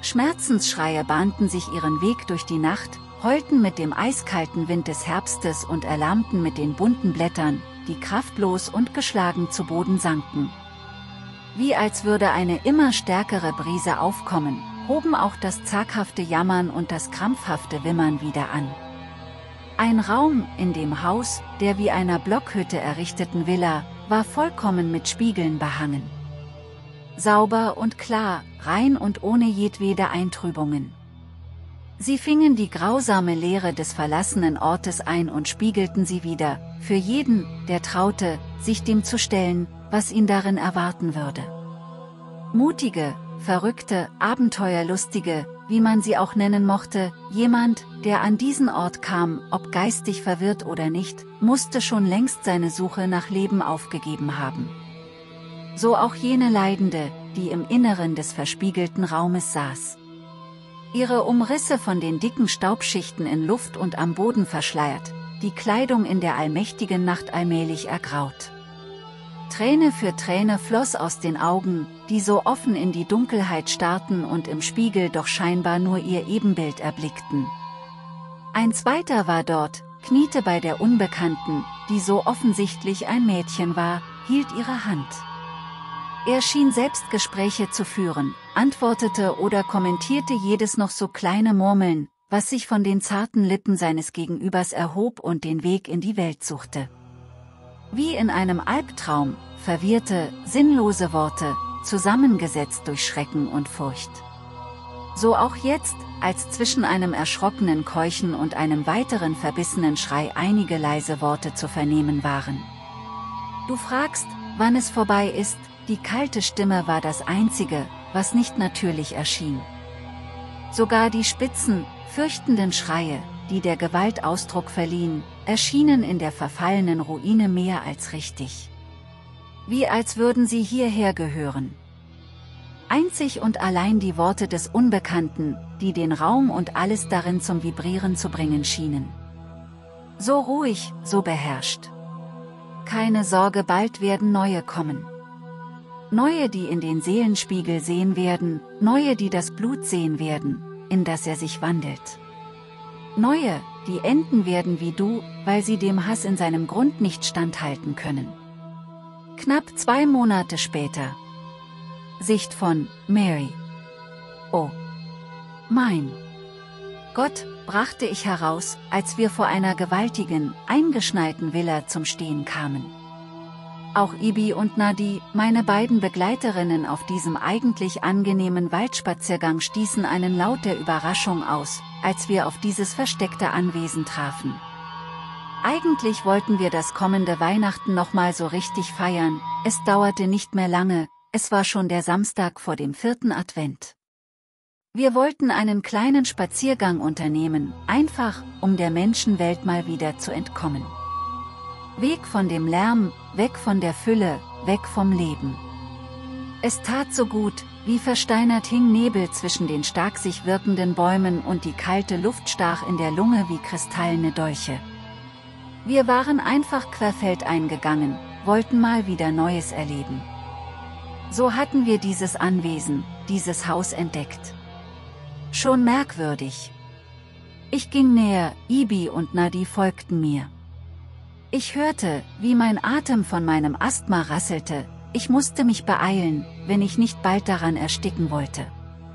Schmerzensschreie bahnten sich ihren Weg durch die Nacht, heulten mit dem eiskalten Wind des Herbstes und erlahmten mit den bunten Blättern, die kraftlos und geschlagen zu Boden sanken. Wie als würde eine immer stärkere Brise aufkommen, hoben auch das zaghafte Jammern und das krampfhafte Wimmern wieder an. Ein Raum in dem Haus, der wie einer Blockhütte errichteten Villa, war vollkommen mit Spiegeln behangen. Sauber und klar, rein und ohne jedwede Eintrübungen. Sie fingen die grausame Leere des verlassenen Ortes ein und spiegelten sie wieder, für jeden, der traute, sich dem zu stellen, was ihn darin erwarten würde. Mutige, verrückte, abenteuerlustige, wie man sie auch nennen mochte, jemand, der an diesen Ort kam, ob geistig verwirrt oder nicht, musste schon längst seine Suche nach Leben aufgegeben haben. So auch jene Leidende, die im Inneren des verspiegelten Raumes saß. Ihre Umrisse von den dicken Staubschichten in Luft und am Boden verschleiert, die Kleidung in der allmächtigen Nacht allmählich ergraut. Träne für Träne floss aus den Augen, die so offen in die Dunkelheit starrten und im Spiegel doch scheinbar nur ihr Ebenbild erblickten. Ein zweiter war dort, kniete bei der Unbekannten, die so offensichtlich ein Mädchen war, hielt ihre Hand. Er schien Selbstgespräche zu führen, antwortete oder kommentierte jedes noch so kleine Murmeln, was sich von den zarten Lippen seines Gegenübers erhob und den Weg in die Welt suchte. Wie in einem Albtraum, verwirrte, sinnlose Worte, zusammengesetzt durch Schrecken und Furcht. So auch jetzt, als zwischen einem erschrockenen Keuchen und einem weiteren verbissenen Schrei einige leise Worte zu vernehmen waren. Du fragst, wann es vorbei ist, die kalte Stimme war das Einzige, was nicht natürlich erschien. Sogar die spitzen, fürchtenden Schreie, die der Gewalt Ausdruck verliehen, erschienen in der verfallenen Ruine mehr als richtig. Wie als würden sie hierher gehören. Einzig und allein die Worte des Unbekannten, die den Raum und alles darin zum Vibrieren zu bringen schienen. So ruhig, so beherrscht. Keine Sorge, bald werden neue kommen. Neue, die in den Seelenspiegel sehen werden, neue, die das Blut sehen werden, in das er sich wandelt. Neue, die enden werden wie du, weil sie dem Hass in seinem Grund nicht standhalten können. Knapp 2 Monate später. Sicht von Mary. Oh. Mein Gott, brachte ich heraus, als wir vor einer gewaltigen, eingeschneiten Villa zum Stehen kamen. Auch Ibi und Nadi, meine beiden Begleiterinnen auf diesem eigentlich angenehmen Waldspaziergang, stießen einen Laut der Überraschung aus, als wir auf dieses versteckte Anwesen trafen. Eigentlich wollten wir das kommende Weihnachten nochmal so richtig feiern, es dauerte nicht mehr lange, es war schon der Samstag vor dem 4. Advent. Wir wollten einen kleinen Spaziergang unternehmen, einfach, um der Menschenwelt mal wieder zu entkommen. Weg von dem Lärm, weg von der Fülle, weg vom Leben. Es tat so gut, wie versteinert hing Nebel zwischen den stark sich wirkenden Bäumen und die kalte Luft stach in der Lunge wie kristallene Dolche. Wir waren einfach querfeldein gegangen, wollten mal wieder Neues erleben. So hatten wir dieses Anwesen, dieses Haus entdeckt. Schon merkwürdig. Ich ging näher, Ibi und Nadi folgten mir. Ich hörte, wie mein Atem von meinem Asthma rasselte, ich musste mich beeilen, wenn ich nicht bald daran ersticken wollte.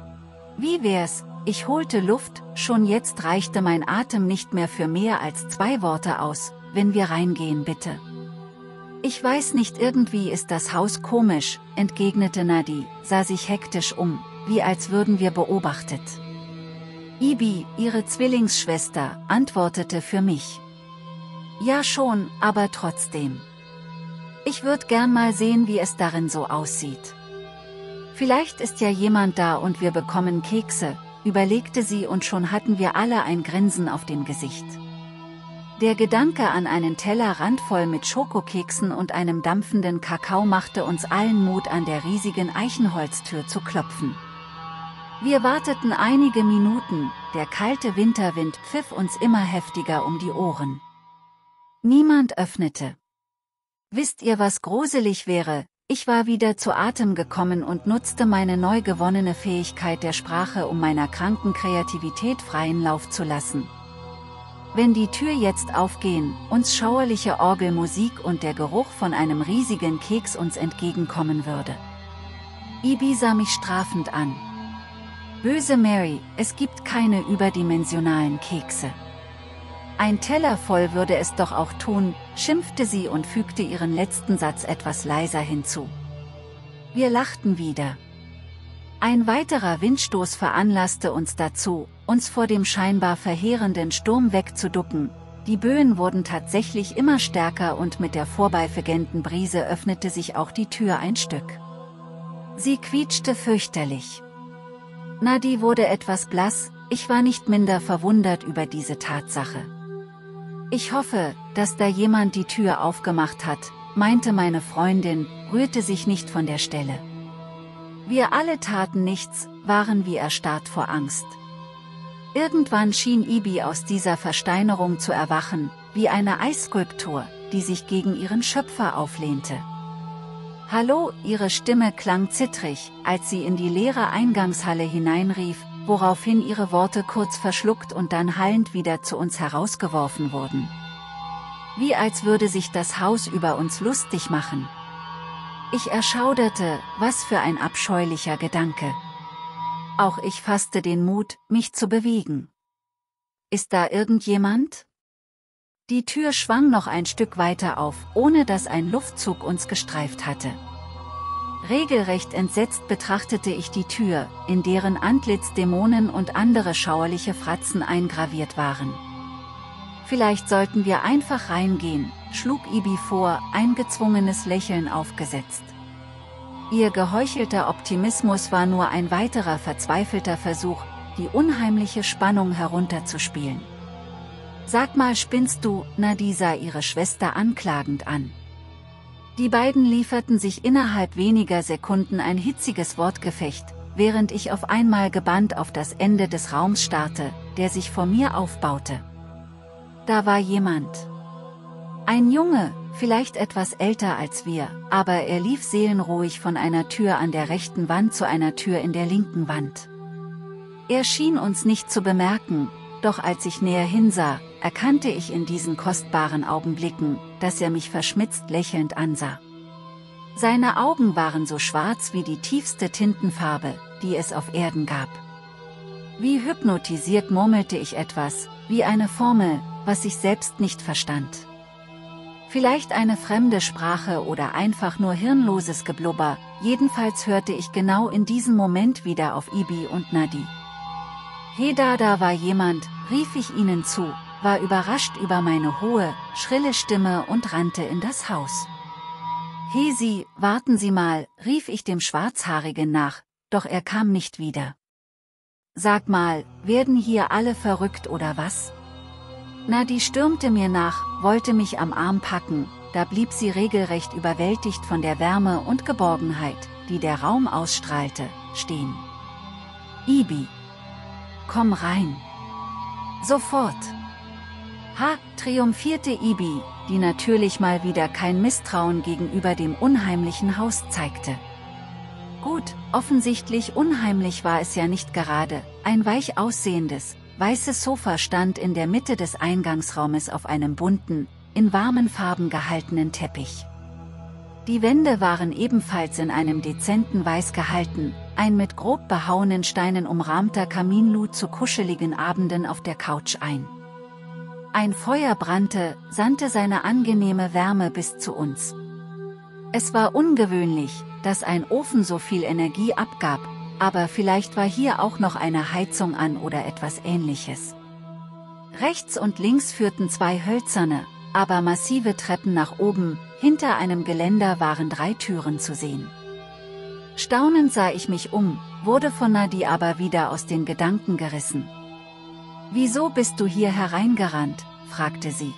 Wie wär's, ich holte Luft, schon jetzt reichte mein Atem nicht mehr für mehr als 2 Worte aus, wenn wir reingehen bitte. Ich weiß nicht, irgendwie ist das Haus komisch, entgegnete Nadi, sah sich hektisch um, wie als würden wir beobachtet. Ibi, ihre Zwillingsschwester, antwortete für mich. Ja schon, aber trotzdem. Ich würd gern mal sehen, wie es darin so aussieht. Vielleicht ist ja jemand da und wir bekommen Kekse, überlegte sie und schon hatten wir alle ein Grinsen auf dem Gesicht. Der Gedanke an einen Teller randvoll mit Schokokeksen und einem dampfenden Kakao machte uns allen Mut, an der riesigen Eichenholztür zu klopfen. Wir warteten einige Minuten, der kalte Winterwind pfiff uns immer heftiger um die Ohren. Niemand öffnete. Wisst ihr, was gruselig wäre, Ich war wieder zu Atem gekommen und nutzte meine neu gewonnene Fähigkeit der Sprache, um meiner kranken Kreativität freien Lauf zu lassen. Wenn die Tür jetzt aufgehen, uns schauerliche Orgelmusik und der Geruch von einem riesigen Keks uns entgegenkommen würde. Ibi sah mich strafend an. Böse Mary, es gibt keine überdimensionalen Kekse. Ein Teller voll würde es doch auch tun, schimpfte sie und fügte ihren letzten Satz etwas leiser hinzu. Wir lachten wieder. Ein weiterer Windstoß veranlasste uns dazu, uns vor dem scheinbar verheerenden Sturm wegzuducken. Die Böen wurden tatsächlich immer stärker und mit der vorbeifegenden Brise öffnete sich auch die Tür ein Stück. Sie quietschte fürchterlich. Nadi wurde etwas blass, ich war nicht minder verwundert über diese Tatsache. Ich hoffe, dass da jemand die Tür aufgemacht hat, meinte meine Freundin, rührte sich nicht von der Stelle. Wir alle taten nichts, waren wie erstarrt vor Angst. Irgendwann schien Ibi aus dieser Versteinerung zu erwachen, wie eine Eisskulptur, die sich gegen ihren Schöpfer auflehnte. Hallo, ihre Stimme klang zittrig, als sie in die leere Eingangshalle hineinrief, woraufhin ihre Worte kurz verschluckt und dann hallend wieder zu uns herausgeworfen wurden. Wie als würde sich das Haus über uns lustig machen. Ich erschauderte, was für ein abscheulicher Gedanke. Auch ich fasste den Mut, mich zu bewegen. Ist da irgendjemand? Die Tür schwang noch ein Stück weiter auf, ohne dass ein Luftzug uns gestreift hatte. Regelrecht entsetzt betrachtete ich die Tür, in deren Antlitz Dämonen und andere schauerliche Fratzen eingraviert waren. Vielleicht sollten wir einfach reingehen, schlug Ibi vor, ein gezwungenes Lächeln aufgesetzt. Ihr geheuchelter Optimismus war nur ein weiterer verzweifelter Versuch, die unheimliche Spannung herunterzuspielen. Sag mal, spinnst du? Nadi sah ihre Schwester anklagend an. Die beiden lieferten sich innerhalb weniger Sekunden ein hitziges Wortgefecht, während ich auf einmal gebannt auf das Ende des Raums starrte, der sich vor mir aufbaute. Da war jemand. Ein Junge, vielleicht etwas älter als wir, aber er lief seelenruhig von einer Tür an der rechten Wand zu einer Tür in der linken Wand. Er schien uns nicht zu bemerken, doch als ich näher hinsah, erkannte ich in diesen kostbaren Augenblicken, dass er mich verschmitzt lächelnd ansah. Seine Augen waren so schwarz wie die tiefste Tintenfarbe, die es auf Erden gab. Wie hypnotisiert murmelte ich etwas, wie eine Formel, was ich selbst nicht verstand. Vielleicht eine fremde Sprache oder einfach nur hirnloses Geblubber, jedenfalls hörte ich genau in diesem Moment wieder auf Ibi und Nadi. Hey, da war jemand, rief ich ihnen zu, war überrascht über meine hohe, schrille Stimme und rannte in das Haus. Hey Sie, warten Sie mal, rief ich dem Schwarzhaarigen nach, doch er kam nicht wieder. Sag mal, werden hier alle verrückt oder was? Nadi stürmte mir nach, wollte mich am Arm packen, da blieb sie regelrecht überwältigt von der Wärme und Geborgenheit, die der Raum ausstrahlte, stehen. Ibi. Komm rein. Sofort. Ha, triumphierte Ibi, die natürlich mal wieder kein Misstrauen gegenüber dem unheimlichen Haus zeigte. Gut, offensichtlich unheimlich war es ja nicht gerade, ein weich aussehendes, weißes Sofa stand in der Mitte des Eingangsraumes auf einem bunten, in warmen Farben gehaltenen Teppich. Die Wände waren ebenfalls in einem dezenten Weiß gehalten, ein mit grob behauenen Steinen umrahmter Kamin lud zu kuscheligen Abenden auf der Couch ein. Ein Feuer brannte, sandte seine angenehme Wärme bis zu uns. Es war ungewöhnlich, dass ein Ofen so viel Energie abgab, aber vielleicht war hier auch noch eine Heizung an oder etwas Ähnliches. Rechts und links führten zwei hölzerne, aber massive Treppen nach oben, hinter einem Geländer waren 3 Türen zu sehen. Staunend sah ich mich um, wurde von Nadi aber wieder aus den Gedanken gerissen. »Wieso bist du hier hereingerannt?« fragte sie.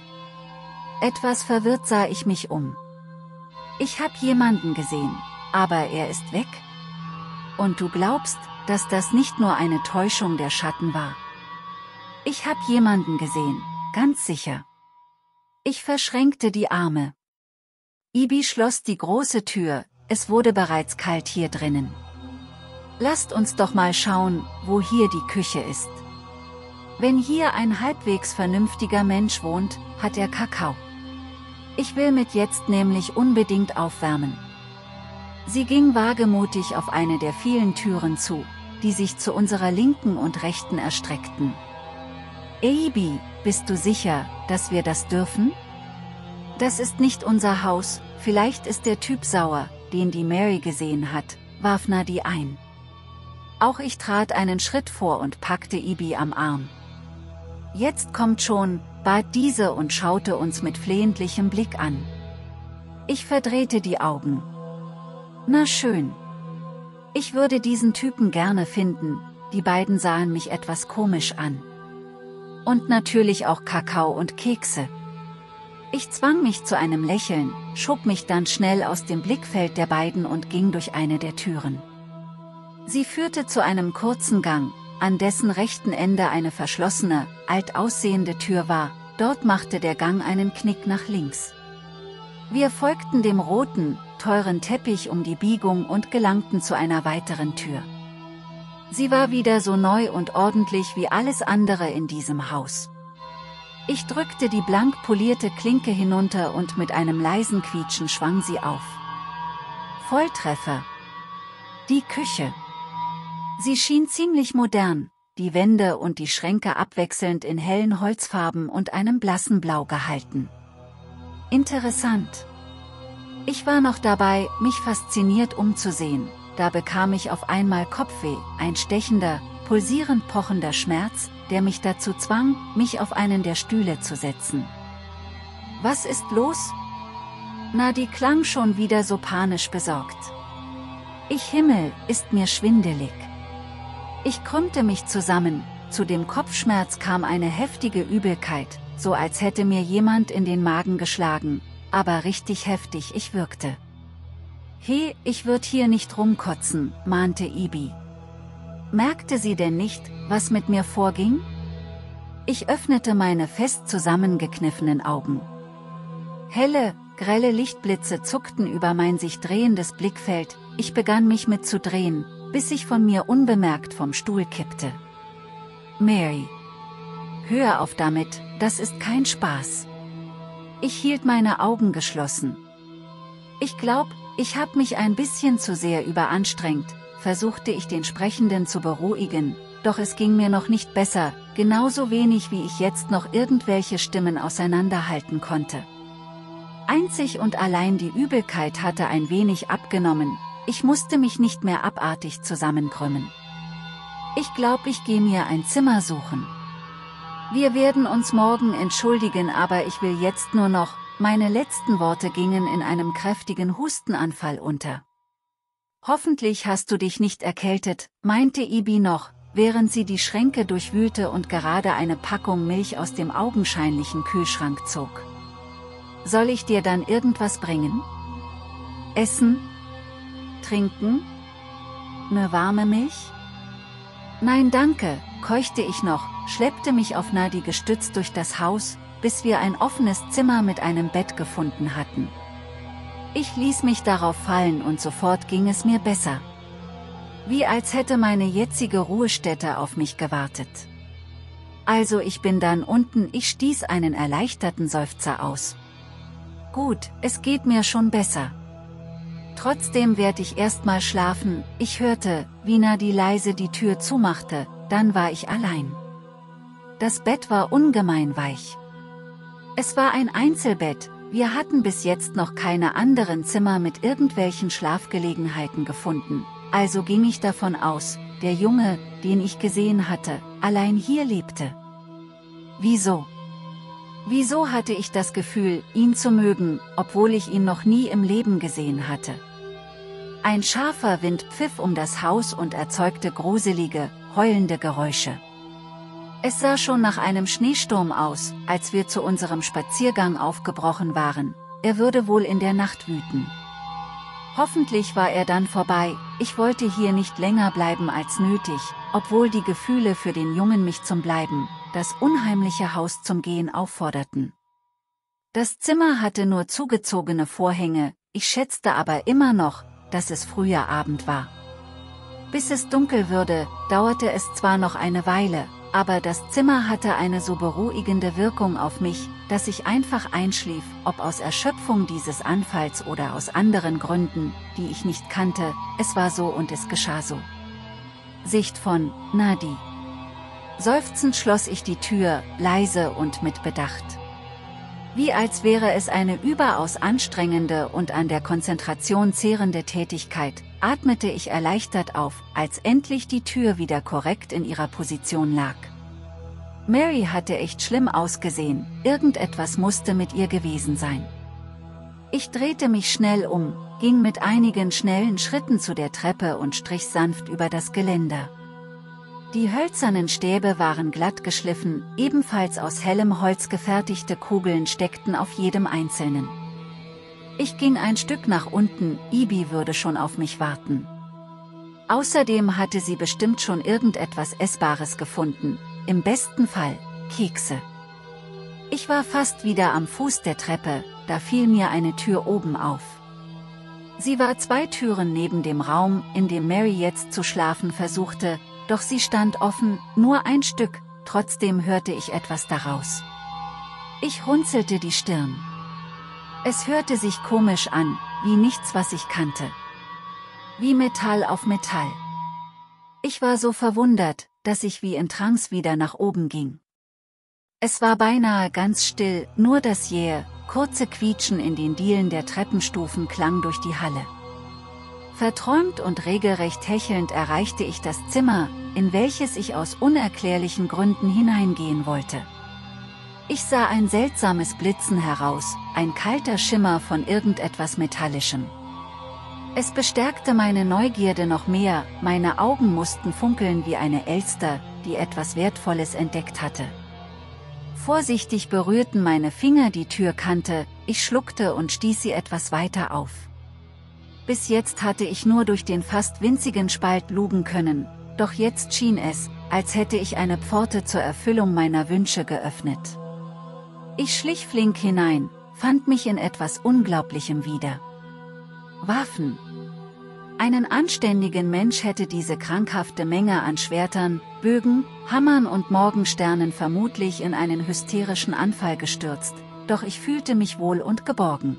Etwas verwirrt sah ich mich um. »Ich hab jemanden gesehen, aber er ist weg?« »Und du glaubst, dass das nicht nur eine Täuschung der Schatten war?« »Ich hab jemanden gesehen, ganz sicher.« Ich verschränkte die Arme. Ibi schloss die große Tür, es wurde bereits kalt hier drinnen. Lasst uns doch mal schauen, wo hier die Küche ist. Wenn hier ein halbwegs vernünftiger Mensch wohnt, hat er Kakao. Ich will mit jetzt nämlich unbedingt aufwärmen. Sie ging wagemutig auf eine der vielen Türen zu, die sich zu unserer linken und rechten erstreckten. Ibi, bist du sicher, dass wir das dürfen? Das ist nicht unser Haus, vielleicht ist der Typ sauer, den die Mary gesehen hat, warf Nadi ein. Auch ich trat einen Schritt vor und packte Ibi am Arm. Jetzt kommt schon, bat diese und schaute uns mit flehentlichem Blick an. Ich verdrehte die Augen. Na schön. Ich würde diesen Typen gerne finden, die beiden sahen mich etwas komisch an. Und natürlich auch Kakao und Kekse. Ich zwang mich zu einem Lächeln, schob mich dann schnell aus dem Blickfeld der beiden und ging durch eine der Türen. Sie führte zu einem kurzen Gang, an dessen rechten Ende eine verschlossene, alt aussehende Tür war, dort machte der Gang einen Knick nach links. Wir folgten dem roten, teuren Teppich um die Biegung und gelangten zu einer weiteren Tür. Sie war wieder so neu und ordentlich wie alles andere in diesem Haus. Ich drückte die blank polierte Klinke hinunter und mit einem leisen Quietschen schwang sie auf. Volltreffer. Die Küche. Sie schien ziemlich modern, die Wände und die Schränke abwechselnd in hellen Holzfarben und einem blassen Blau gehalten. Interessant. Ich war noch dabei, mich fasziniert umzusehen, da bekam ich auf einmal Kopfweh, ein stechender, pulsierend pochender Schmerz, der mich dazu zwang, mich auf einen der Stühle zu setzen. Was ist los? Nadi klang schon wieder so panisch besorgt. Ich Himmel, ist mir schwindelig. Ich krümmte mich zusammen, zu dem Kopfschmerz kam eine heftige Übelkeit, so als hätte mir jemand in den Magen geschlagen, aber richtig heftig ich wirkte. He, ich würd hier nicht rumkotzen, mahnte Ibi. Merkte sie denn nicht, was mit mir vorging? Ich öffnete meine fest zusammengekniffenen Augen. Helle, grelle Lichtblitze zuckten über mein sich drehendes Blickfeld, ich begann mich mitzudrehen, bis ich von mir unbemerkt vom Stuhl kippte. Mary. Hör auf damit, das ist kein Spaß. Ich hielt meine Augen geschlossen. Ich glaub, ich hab mich ein bisschen zu sehr überanstrengt, versuchte ich den Sprechenden zu beruhigen, doch es ging mir noch nicht besser, genauso wenig wie ich jetzt noch irgendwelche Stimmen auseinanderhalten konnte. Einzig und allein die Übelkeit hatte ein wenig abgenommen, ich musste mich nicht mehr abartig zusammenkrümmen. Ich glaub, ich gehe mir ein Zimmer suchen. Wir werden uns morgen entschuldigen, aber ich will jetzt nur noch, meine letzten Worte gingen in einem kräftigen Hustenanfall unter. Hoffentlich hast du dich nicht erkältet, meinte Ibi noch, während sie die Schränke durchwühlte und gerade eine Packung Milch aus dem augenscheinlichen Kühlschrank zog. Soll ich dir dann irgendwas bringen? Essen? Trinken? Ne warme Milch? Nein danke, keuchte ich noch, schleppte mich auf Nadi gestützt durch das Haus, bis wir ein offenes Zimmer mit einem Bett gefunden hatten. Ich ließ mich darauf fallen und sofort ging es mir besser. Wie als hätte meine jetzige Ruhestätte auf mich gewartet. Also ich bin dann unten, ich stieß einen erleichterten Seufzer aus. Gut, es geht mir schon besser. Trotzdem werd ich erstmal schlafen, ich hörte, wie Nadi leise die Tür zumachte, dann war ich allein. Das Bett war ungemein weich. Es war ein Einzelbett, wir hatten bis jetzt noch keine anderen Zimmer mit irgendwelchen Schlafgelegenheiten gefunden, also ging ich davon aus, der Junge, den ich gesehen hatte, allein hier lebte. Wieso? Wieso hatte ich das Gefühl, ihn zu mögen, obwohl ich ihn noch nie im Leben gesehen hatte? Ein scharfer Wind pfiff um das Haus und erzeugte gruselige, heulende Geräusche. Es sah schon nach einem Schneesturm aus, als wir zu unserem Spaziergang aufgebrochen waren, er würde wohl in der Nacht wüten. Hoffentlich war er dann vorbei, ich wollte hier nicht länger bleiben als nötig, obwohl die Gefühle für den Jungen mich zum Bleiben, das unheimliche Haus zum Gehen aufforderten. Das Zimmer hatte nur zugezogene Vorhänge, ich schätzte aber immer noch, dass es früher Abend war. Bis es dunkel würde, dauerte es zwar noch eine Weile, aber das Zimmer hatte eine so beruhigende Wirkung auf mich, dass ich einfach einschlief, ob aus Erschöpfung dieses Anfalls oder aus anderen Gründen, die ich nicht kannte, es war so und es geschah so. Sicht von Nadi. Seufzend schloss ich die Tür, leise und mit Bedacht. Wie als wäre es eine überaus anstrengende und an der Konzentration zehrende Tätigkeit, atmete ich erleichtert auf, als endlich die Tür wieder korrekt in ihrer Position lag. Mary hatte echt schlimm ausgesehen, irgendetwas musste mit ihr gewesen sein. Ich drehte mich schnell um, ging mit einigen schnellen Schritten zu der Treppe und strich sanft über das Geländer. Die hölzernen Stäbe waren glatt geschliffen, ebenfalls aus hellem Holz gefertigte Kugeln steckten auf jedem einzelnen. Ich ging ein Stück nach unten, Ibi würde schon auf mich warten. Außerdem hatte sie bestimmt schon irgendetwas Essbares gefunden, im besten Fall Kekse. Ich war fast wieder am Fuß der Treppe, da fiel mir eine Tür oben auf. Sie war 2 Türen neben dem Raum, in dem Mary jetzt zu schlafen versuchte, doch sie stand offen, nur ein Stück, trotzdem hörte ich etwas daraus. Ich runzelte die Stirn. Es hörte sich komisch an, wie nichts, was ich kannte. Wie Metall auf Metall. Ich war so verwundert, dass ich wie in Trance wieder nach oben ging. Es war beinahe ganz still, nur das jähe, kurze Quietschen in den Dielen der Treppenstufen klang durch die Halle. Verträumt und regelrecht hechelnd erreichte ich das Zimmer, in welches ich aus unerklärlichen Gründen hineingehen wollte. Ich sah ein seltsames Blitzen heraus, ein kalter Schimmer von irgendetwas Metallischem. Es bestärkte meine Neugierde noch mehr, meine Augen mussten funkeln wie eine Elster, die etwas Wertvolles entdeckt hatte. Vorsichtig berührten meine Finger die Türkante, ich schluckte und stieß sie etwas weiter auf. Bis jetzt hatte ich nur durch den fast winzigen Spalt lugen können, doch jetzt schien es, als hätte ich eine Pforte zur Erfüllung meiner Wünsche geöffnet. Ich schlich flink hinein, fand mich in etwas Unglaublichem wieder. Waffen. Einen anständigen Mensch hätte diese krankhafte Menge an Schwertern, Bögen, Hammern und Morgensternen vermutlich in einen hysterischen Anfall gestürzt, doch ich fühlte mich wohl und geborgen.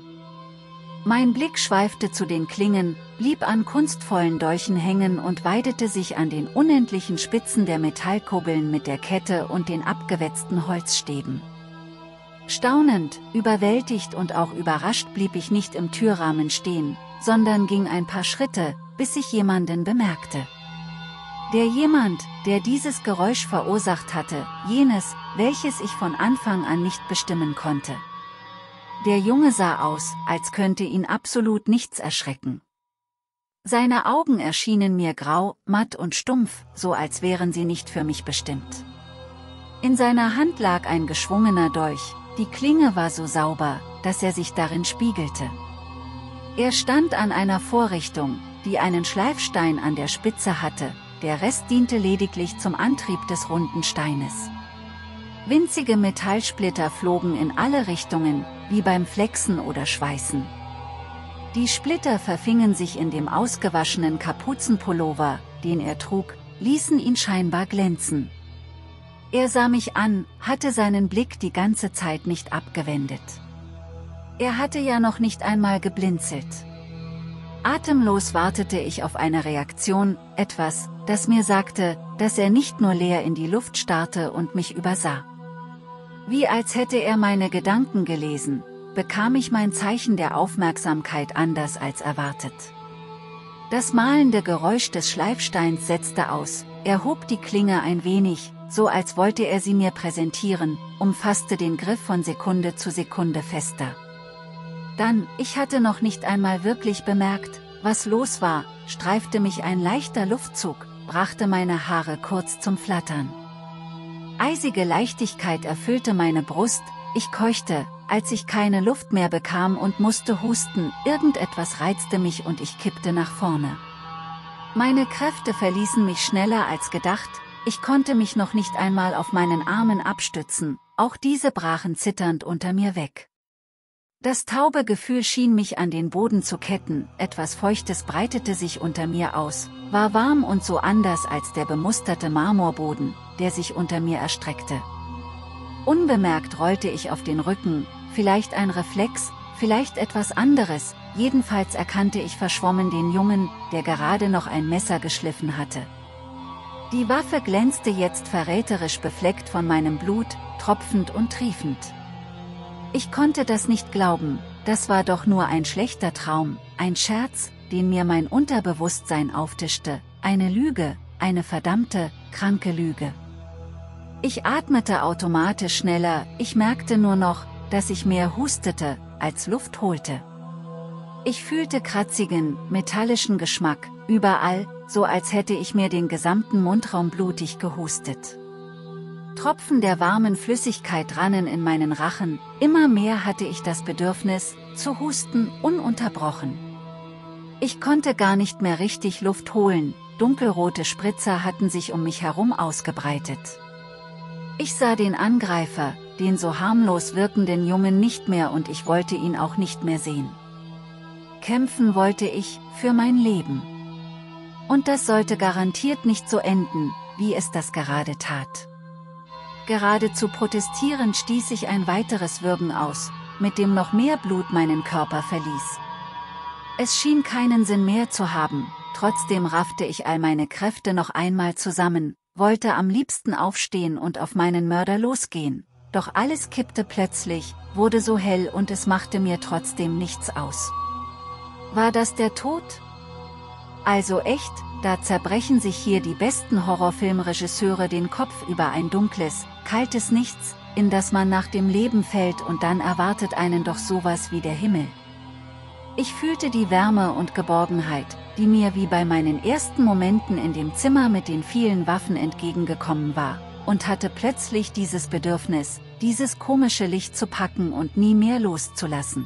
Mein Blick schweifte zu den Klingen, blieb an kunstvollen Dolchen hängen und weidete sich an den unendlichen Spitzen der Metallkugeln mit der Kette und den abgewetzten Holzstäben. Staunend, überwältigt und auch überrascht blieb ich nicht im Türrahmen stehen, sondern ging ein paar Schritte, bis ich jemanden bemerkte. Der jemand, der dieses Geräusch verursacht hatte, jenes, welches ich von Anfang an nicht bestimmen konnte. Der Junge sah aus, als könnte ihn absolut nichts erschrecken. Seine Augen erschienen mir grau, matt und stumpf, so als wären sie nicht für mich bestimmt. In seiner Hand lag ein geschwungener Dolch, die Klinge war so sauber, dass er sich darin spiegelte. Er stand an einer Vorrichtung, die einen Schleifstein an der Spitze hatte, der Rest diente lediglich zum Antrieb des runden Steines. Winzige Metallsplitter flogen in alle Richtungen, wie beim Flexen oder Schweißen. Die Splitter verfingen sich in dem ausgewaschenen Kapuzenpullover, den er trug, ließen ihn scheinbar glänzen. Er sah mich an, hatte seinen Blick die ganze Zeit nicht abgewendet. Er hatte ja noch nicht einmal geblinzelt. Atemlos wartete ich auf eine Reaktion, etwas, das mir sagte, dass er nicht nur leer in die Luft starrte und mich übersah. Wie als hätte er meine Gedanken gelesen, bekam ich mein Zeichen der Aufmerksamkeit anders als erwartet. Das mahlende Geräusch des Schleifsteins setzte aus, er hob die Klinge ein wenig, so als wollte er sie mir präsentieren, umfasste den Griff von Sekunde zu Sekunde fester. Dann, ich hatte noch nicht einmal wirklich bemerkt, was los war, streifte mich ein leichter Luftzug, brachte meine Haare kurz zum Flattern. Eisige Leichtigkeit erfüllte meine Brust, ich keuchte, als ich keine Luft mehr bekam und musste husten, irgendetwas reizte mich und ich kippte nach vorne. Meine Kräfte verließen mich schneller als gedacht, ich konnte mich noch nicht einmal auf meinen Armen abstützen, auch diese brachen zitternd unter mir weg. Das taube Gefühl schien mich an den Boden zu ketten, etwas Feuchtes breitete sich unter mir aus, war warm und so anders als der bemusterte Marmorboden, der sich unter mir erstreckte. Unbemerkt rollte ich auf den Rücken, vielleicht ein Reflex, vielleicht etwas anderes, jedenfalls erkannte ich verschwommen den Jungen, der gerade noch ein Messer geschliffen hatte. Die Waffe glänzte jetzt verräterisch befleckt von meinem Blut, tropfend und triefend. Ich konnte das nicht glauben, das war doch nur ein schlechter Traum, ein Scherz, den mir mein Unterbewusstsein auftischte, eine Lüge, eine verdammte, kranke Lüge. Ich atmete automatisch schneller, ich merkte nur noch, dass ich mehr hustete, als Luft holte. Ich fühlte kratzigen, metallischen Geschmack, überall, so als hätte ich mir den gesamten Mundraum blutig gehustet. Tropfen der warmen Flüssigkeit rannen in meinen Rachen, immer mehr hatte ich das Bedürfnis, zu husten, ununterbrochen. Ich konnte gar nicht mehr richtig Luft holen, dunkelrote Spritzer hatten sich um mich herum ausgebreitet. Ich sah den Angreifer, den so harmlos wirkenden Jungen nicht mehr und ich wollte ihn auch nicht mehr sehen. Kämpfen wollte ich, für mein Leben. Und das sollte garantiert nicht so enden, wie es das gerade tat. Geradezu protestierend stieß ich ein weiteres Würgen aus, mit dem noch mehr Blut meinen Körper verließ. Es schien keinen Sinn mehr zu haben, trotzdem raffte ich all meine Kräfte noch einmal zusammen, wollte am liebsten aufstehen und auf meinen Mörder losgehen, doch alles kippte plötzlich, wurde so hell und es machte mir trotzdem nichts aus. War das der Tod? Also echt, da zerbrechen sich hier die besten Horrorfilmregisseure den Kopf über ein dunkles, kaltes Nichts, in das man nach dem Leben fällt und dann erwartet einen doch sowas wie der Himmel. Ich fühlte die Wärme und Geborgenheit, die mir wie bei meinen ersten Momenten in dem Zimmer mit den vielen Waffen entgegengekommen war, und hatte plötzlich dieses Bedürfnis, dieses komische Licht zu packen und nie mehr loszulassen.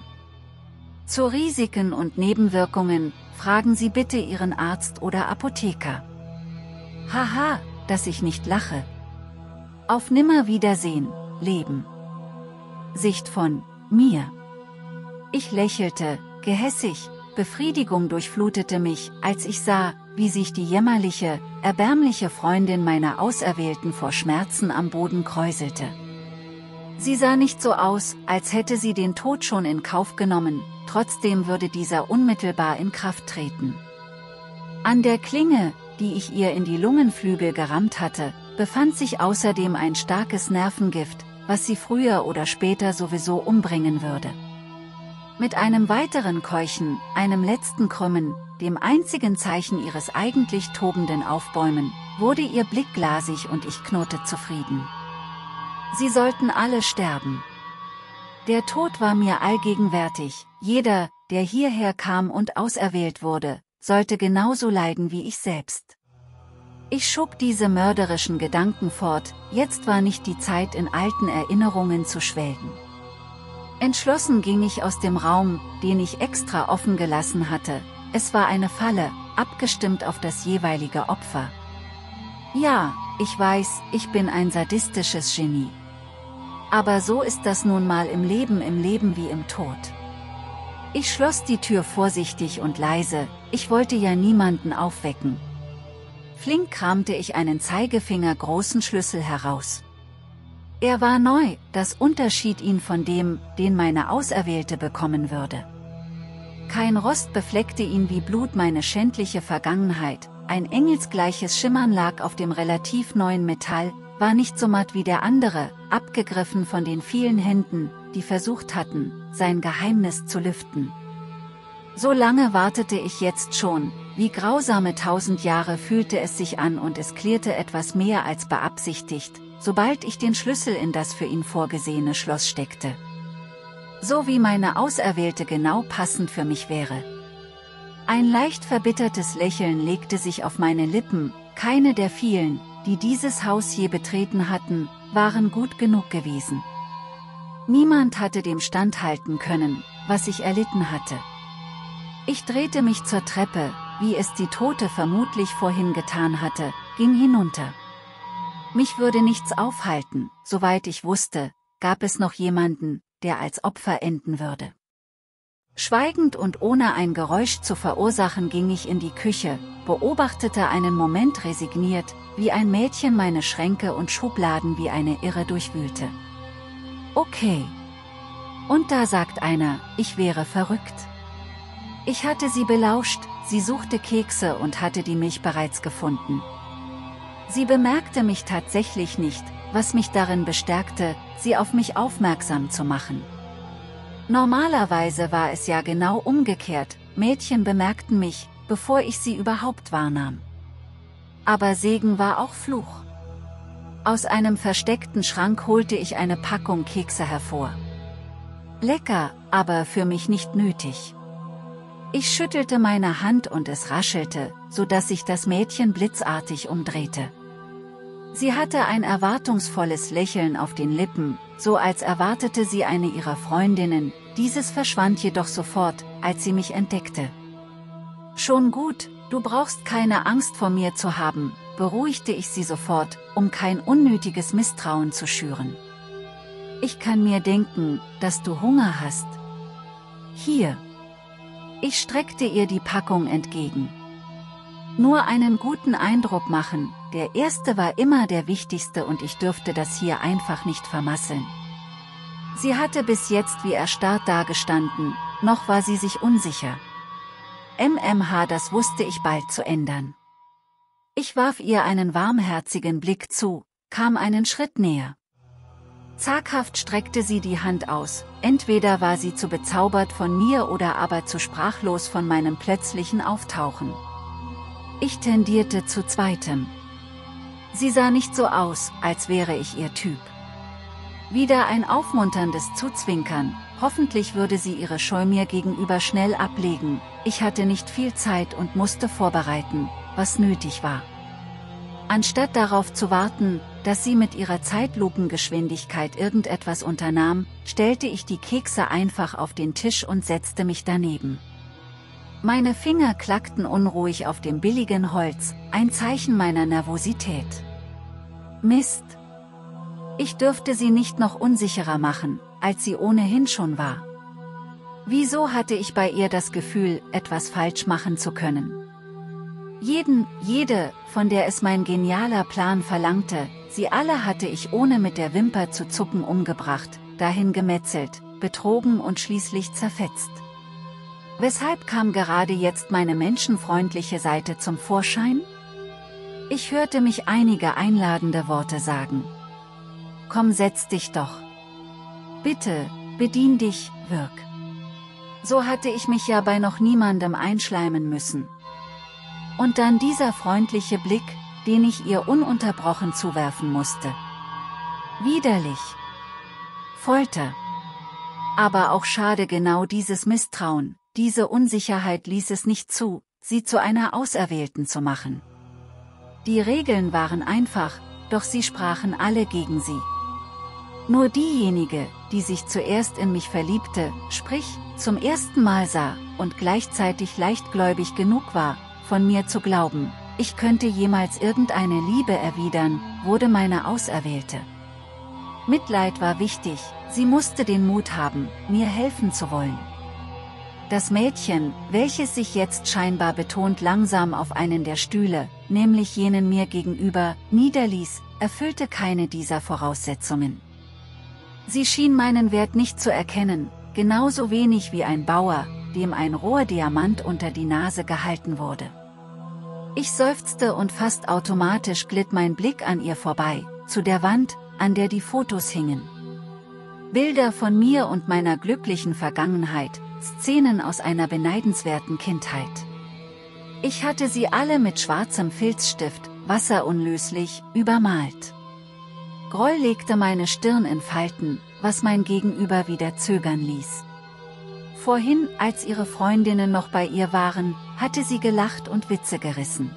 Zu Risiken und Nebenwirkungen, fragen Sie bitte Ihren Arzt oder Apotheker. Haha, dass ich nicht lache. Auf Nimmerwiedersehen, Leben. Sicht von mir. Ich lächelte, gehässig, Befriedigung durchflutete mich, als ich sah, wie sich die jämmerliche, erbärmliche Freundin meiner Auserwählten vor Schmerzen am Boden kräuselte. Sie sah nicht so aus, als hätte sie den Tod schon in Kauf genommen, trotzdem würde dieser unmittelbar in Kraft treten. An der Klinge, die ich ihr in die Lungenflügel gerammt hatte, befand sich außerdem ein starkes Nervengift, was sie früher oder später sowieso umbringen würde. Mit einem weiteren Keuchen, einem letzten Krümmen, dem einzigen Zeichen ihres eigentlich tobenden Aufbäumen, wurde ihr Blick glasig und ich knurrte zufrieden. Sie sollten alle sterben. Der Tod war mir allgegenwärtig, jeder, der hierher kam und auserwählt wurde, sollte genauso leiden wie ich selbst. Ich schob diese mörderischen Gedanken fort, jetzt war nicht die Zeit in alten Erinnerungen zu schwelgen. Entschlossen ging ich aus dem Raum, den ich extra offen gelassen hatte, es war eine Falle, abgestimmt auf das jeweilige Opfer. Ja, ich weiß, ich bin ein sadistisches Genie. Aber so ist das nun mal im Leben wie im Tod. Ich schloss die Tür vorsichtig und leise, ich wollte ja niemanden aufwecken. Flink kramte ich einen zeigefingergroßen Schlüssel heraus. Er war neu, das unterschied ihn von dem, den meine Auserwählte bekommen würde. Kein Rost befleckte ihn wie Blut meine schändliche Vergangenheit, ein engelsgleiches Schimmern lag auf dem relativ neuen Metall, war nicht so matt wie der andere, abgegriffen von den vielen Händen, die versucht hatten, sein Geheimnis zu lüften. So lange wartete ich jetzt schon, wie grausame 1000 Jahre fühlte es sich an und es klirrte etwas mehr als beabsichtigt, sobald ich den Schlüssel in das für ihn vorgesehene Schloss steckte. So wie meine Auserwählte genau passend für mich wäre. Ein leicht verbittertes Lächeln legte sich auf meine Lippen, keine der vielen, die dieses Haus je betreten hatten, waren gut genug gewesen. Niemand hatte dem standhalten können, was ich erlitten hatte. Ich drehte mich zur Treppe, wie es die Tote vermutlich vorhin getan hatte, ging hinunter. Mich würde nichts aufhalten, soweit ich wusste, gab es noch jemanden, der als Opfer enden würde. Schweigend und ohne ein Geräusch zu verursachen ging ich in die Küche, beobachtete einen Moment resigniert, wie ein Mädchen meine Schränke und Schubladen wie eine Irre durchwühlte. Okay. Und da sagt einer, ich wäre verrückt. Ich hatte sie belauscht, sie suchte Kekse und hatte die Milch bereits gefunden. Sie bemerkte mich tatsächlich nicht, was mich darin bestärkte, sie auf mich aufmerksam zu machen. Normalerweise war es ja genau umgekehrt, Mädchen bemerkten mich, bevor ich sie überhaupt wahrnahm. Aber Segen war auch Fluch. Aus einem versteckten Schrank holte ich eine Packung Kekse hervor. Lecker, aber für mich nicht nötig. Ich schüttelte meine Hand und es raschelte, so dass sich das Mädchen blitzartig umdrehte. Sie hatte ein erwartungsvolles Lächeln auf den Lippen, so als erwartete sie eine ihrer Freundinnen, dieses verschwand jedoch sofort, als sie mich entdeckte. Schon gut, du brauchst keine Angst vor mir zu haben, beruhigte ich sie sofort, um kein unnötiges Misstrauen zu schüren. Ich kann mir denken, dass du Hunger hast. Hier. Ich streckte ihr die Packung entgegen. Nur einen guten Eindruck machen, der erste war immer der wichtigste und ich dürfte das hier einfach nicht vermasseln. Sie hatte bis jetzt wie erstarrt dagestanden, noch war sie sich unsicher. Das wusste ich bald zu ändern. Ich warf ihr einen warmherzigen Blick zu, kam einen Schritt näher. Zaghaft streckte sie die Hand aus, entweder war sie zu bezaubert von mir oder aber zu sprachlos von meinem plötzlichen Auftauchen. Ich tendierte zu zweitem. Sie sah nicht so aus, als wäre ich ihr Typ. Wieder ein aufmunterndes Zuzwinkern, hoffentlich würde sie ihre Scheu mir gegenüber schnell ablegen, ich hatte nicht viel Zeit und musste vorbereiten, was nötig war. Anstatt darauf zu warten, dass sie mit ihrer Zeitlupengeschwindigkeit irgendetwas unternahm, stellte ich die Kekse einfach auf den Tisch und setzte mich daneben. Meine Finger klackten unruhig auf dem billigen Holz, ein Zeichen meiner Nervosität. Mist! Ich dürfte sie nicht noch unsicherer machen, als sie ohnehin schon war. Wieso hatte ich bei ihr das Gefühl, etwas falsch machen zu können? Jede, von der es mein genialer Plan verlangte, sie alle hatte ich ohne mit der Wimper zu zucken umgebracht, dahin gemetzelt, betrogen und schließlich zerfetzt. Weshalb kam gerade jetzt meine menschenfreundliche Seite zum Vorschein? Ich hörte mich einige einladende Worte sagen. Komm, setz dich doch. Bitte, bedien dich, wirk. So hatte ich mich ja bei noch niemandem einschleimen müssen. Und dann dieser freundliche Blick, den ich ihr ununterbrochen zuwerfen musste. Widerlich. Folter. Aber auch schade, genau dieses Misstrauen, diese Unsicherheit ließ es nicht zu, sie zu einer Auserwählten zu machen. Die Regeln waren einfach, doch sie sprachen alle gegen sie. Nur diejenige, die sich zuerst in mich verliebte, sprich, zum ersten Mal sah, und gleichzeitig leichtgläubig genug war, von mir zu glauben, ich könnte jemals irgendeine Liebe erwidern, wurde meine Auserwählte. Mitleid war wichtig, sie musste den Mut haben, mir helfen zu wollen. Das Mädchen, welches sich jetzt scheinbar betont langsam auf einen der Stühle, nämlich jenen mir gegenüber, niederließ, erfüllte keine dieser Voraussetzungen. Sie schien meinen Wert nicht zu erkennen, genauso wenig wie ein Bauer, dem ein roher Diamant unter die Nase gehalten wurde. Ich seufzte und fast automatisch glitt mein Blick an ihr vorbei, zu der Wand, an der die Fotos hingen. Bilder von mir und meiner glücklichen Vergangenheit, Szenen aus einer beneidenswerten Kindheit. Ich hatte sie alle mit schwarzem Filzstift, wasserunlöslich, übermalt. Groll legte meine Stirn in Falten, was mein Gegenüber wieder zögern ließ. Vorhin, als ihre Freundinnen noch bei ihr waren, hatte sie gelacht und Witze gerissen.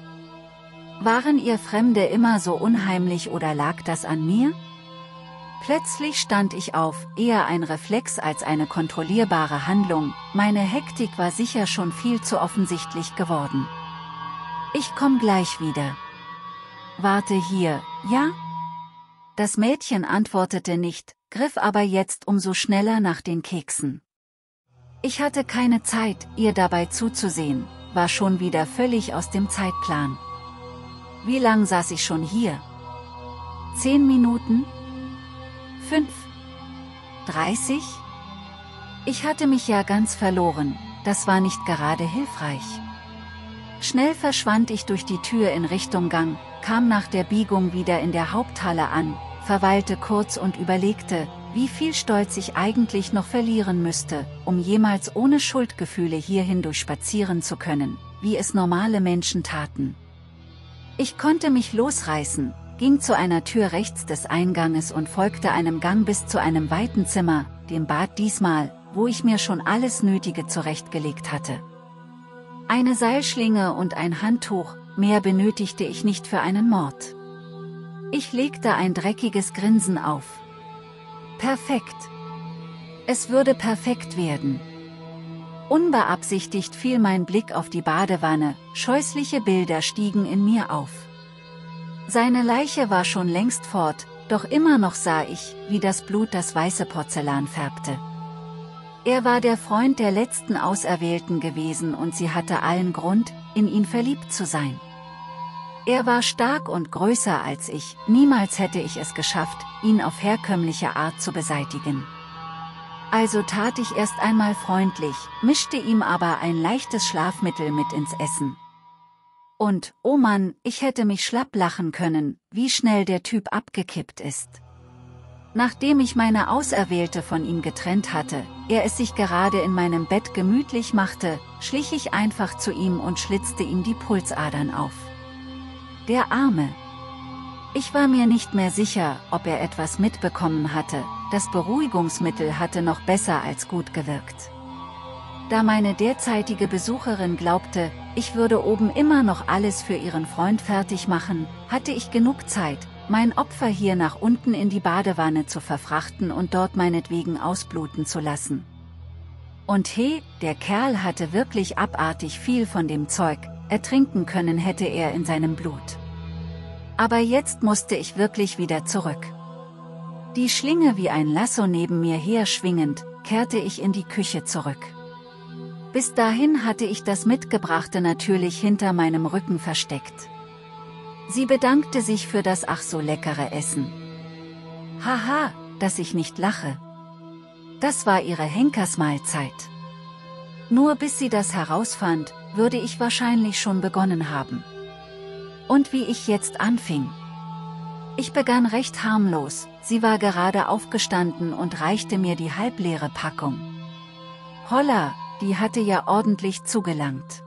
Waren ihr Fremde immer so unheimlich oder lag das an mir? Plötzlich stand ich auf, eher ein Reflex als eine kontrollierbare Handlung, meine Hektik war sicher schon viel zu offensichtlich geworden. Ich komm gleich wieder. Warte hier, ja? Das Mädchen antwortete nicht, griff aber jetzt umso schneller nach den Keksen. Ich hatte keine Zeit, ihr dabei zuzusehen, war schon wieder völlig aus dem Zeitplan. Wie lang saß ich schon hier? 10 Minuten? 5? 30? Ich hatte mich ja ganz verloren, das war nicht gerade hilfreich. Schnell verschwand ich durch die Tür in Richtung Gang, kam nach der Biegung wieder in der Haupthalle an, verweilte kurz und überlegte, wie viel Stolz ich eigentlich noch verlieren müsste, um jemals ohne Schuldgefühle hierhin durchspazieren zu können, wie es normale Menschen taten. Ich konnte mich losreißen, ging zu einer Tür rechts des Einganges und folgte einem Gang bis zu einem weiten Zimmer, dem Bad diesmal, wo ich mir schon alles Nötige zurechtgelegt hatte. Eine Seilschlinge und ein Handtuch, mehr benötigte ich nicht für einen Mord. Ich legte ein dreckiges Grinsen auf. Perfekt. Es würde perfekt werden. Unbeabsichtigt fiel mein Blick auf die Badewanne, scheußliche Bilder stiegen in mir auf. Seine Leiche war schon längst fort, doch immer noch sah ich, wie das Blut das weiße Porzellan färbte. Er war der Freund der letzten Auserwählten gewesen und sie hatte allen Grund, in ihn verliebt zu sein. Er war stark und größer als ich, niemals hätte ich es geschafft, ihn auf herkömmliche Art zu beseitigen. Also tat ich erst einmal freundlich, mischte ihm aber ein leichtes Schlafmittel mit ins Essen. Und, oh Mann, ich hätte mich schlapp lachen können, wie schnell der Typ abgekippt ist. Nachdem ich meine Auserwählte von ihm getrennt hatte, er es sich gerade in meinem Bett gemütlich machte, schlich ich einfach zu ihm und schlitzte ihm die Pulsadern auf. Der Arme. Ich war mir nicht mehr sicher, ob er etwas mitbekommen hatte, das Beruhigungsmittel hatte noch besser als gut gewirkt. Da meine derzeitige Besucherin glaubte, ich würde oben immer noch alles für ihren Freund fertig machen, hatte ich genug Zeit, mein Opfer hier nach unten in die Badewanne zu verfrachten und dort meinetwegen ausbluten zu lassen. Und he, der Kerl hatte wirklich abartig viel von dem Zeug, ertrinken können hätte er in seinem Blut. Aber jetzt musste ich wirklich wieder zurück. Die Schlinge wie ein Lasso neben mir her schwingend, kehrte ich in die Küche zurück. Bis dahin hatte ich das Mitgebrachte natürlich hinter meinem Rücken versteckt. Sie bedankte sich für das ach so leckere Essen. Haha, dass ich nicht lache. Das war ihre Henkersmahlzeit. Nur bis sie das herausfand, würde ich wahrscheinlich schon begonnen haben. Und wie ich jetzt anfing. Ich begann recht harmlos, sie war gerade aufgestanden und reichte mir die halbleere Packung. Holla, die hatte ja ordentlich zugelangt.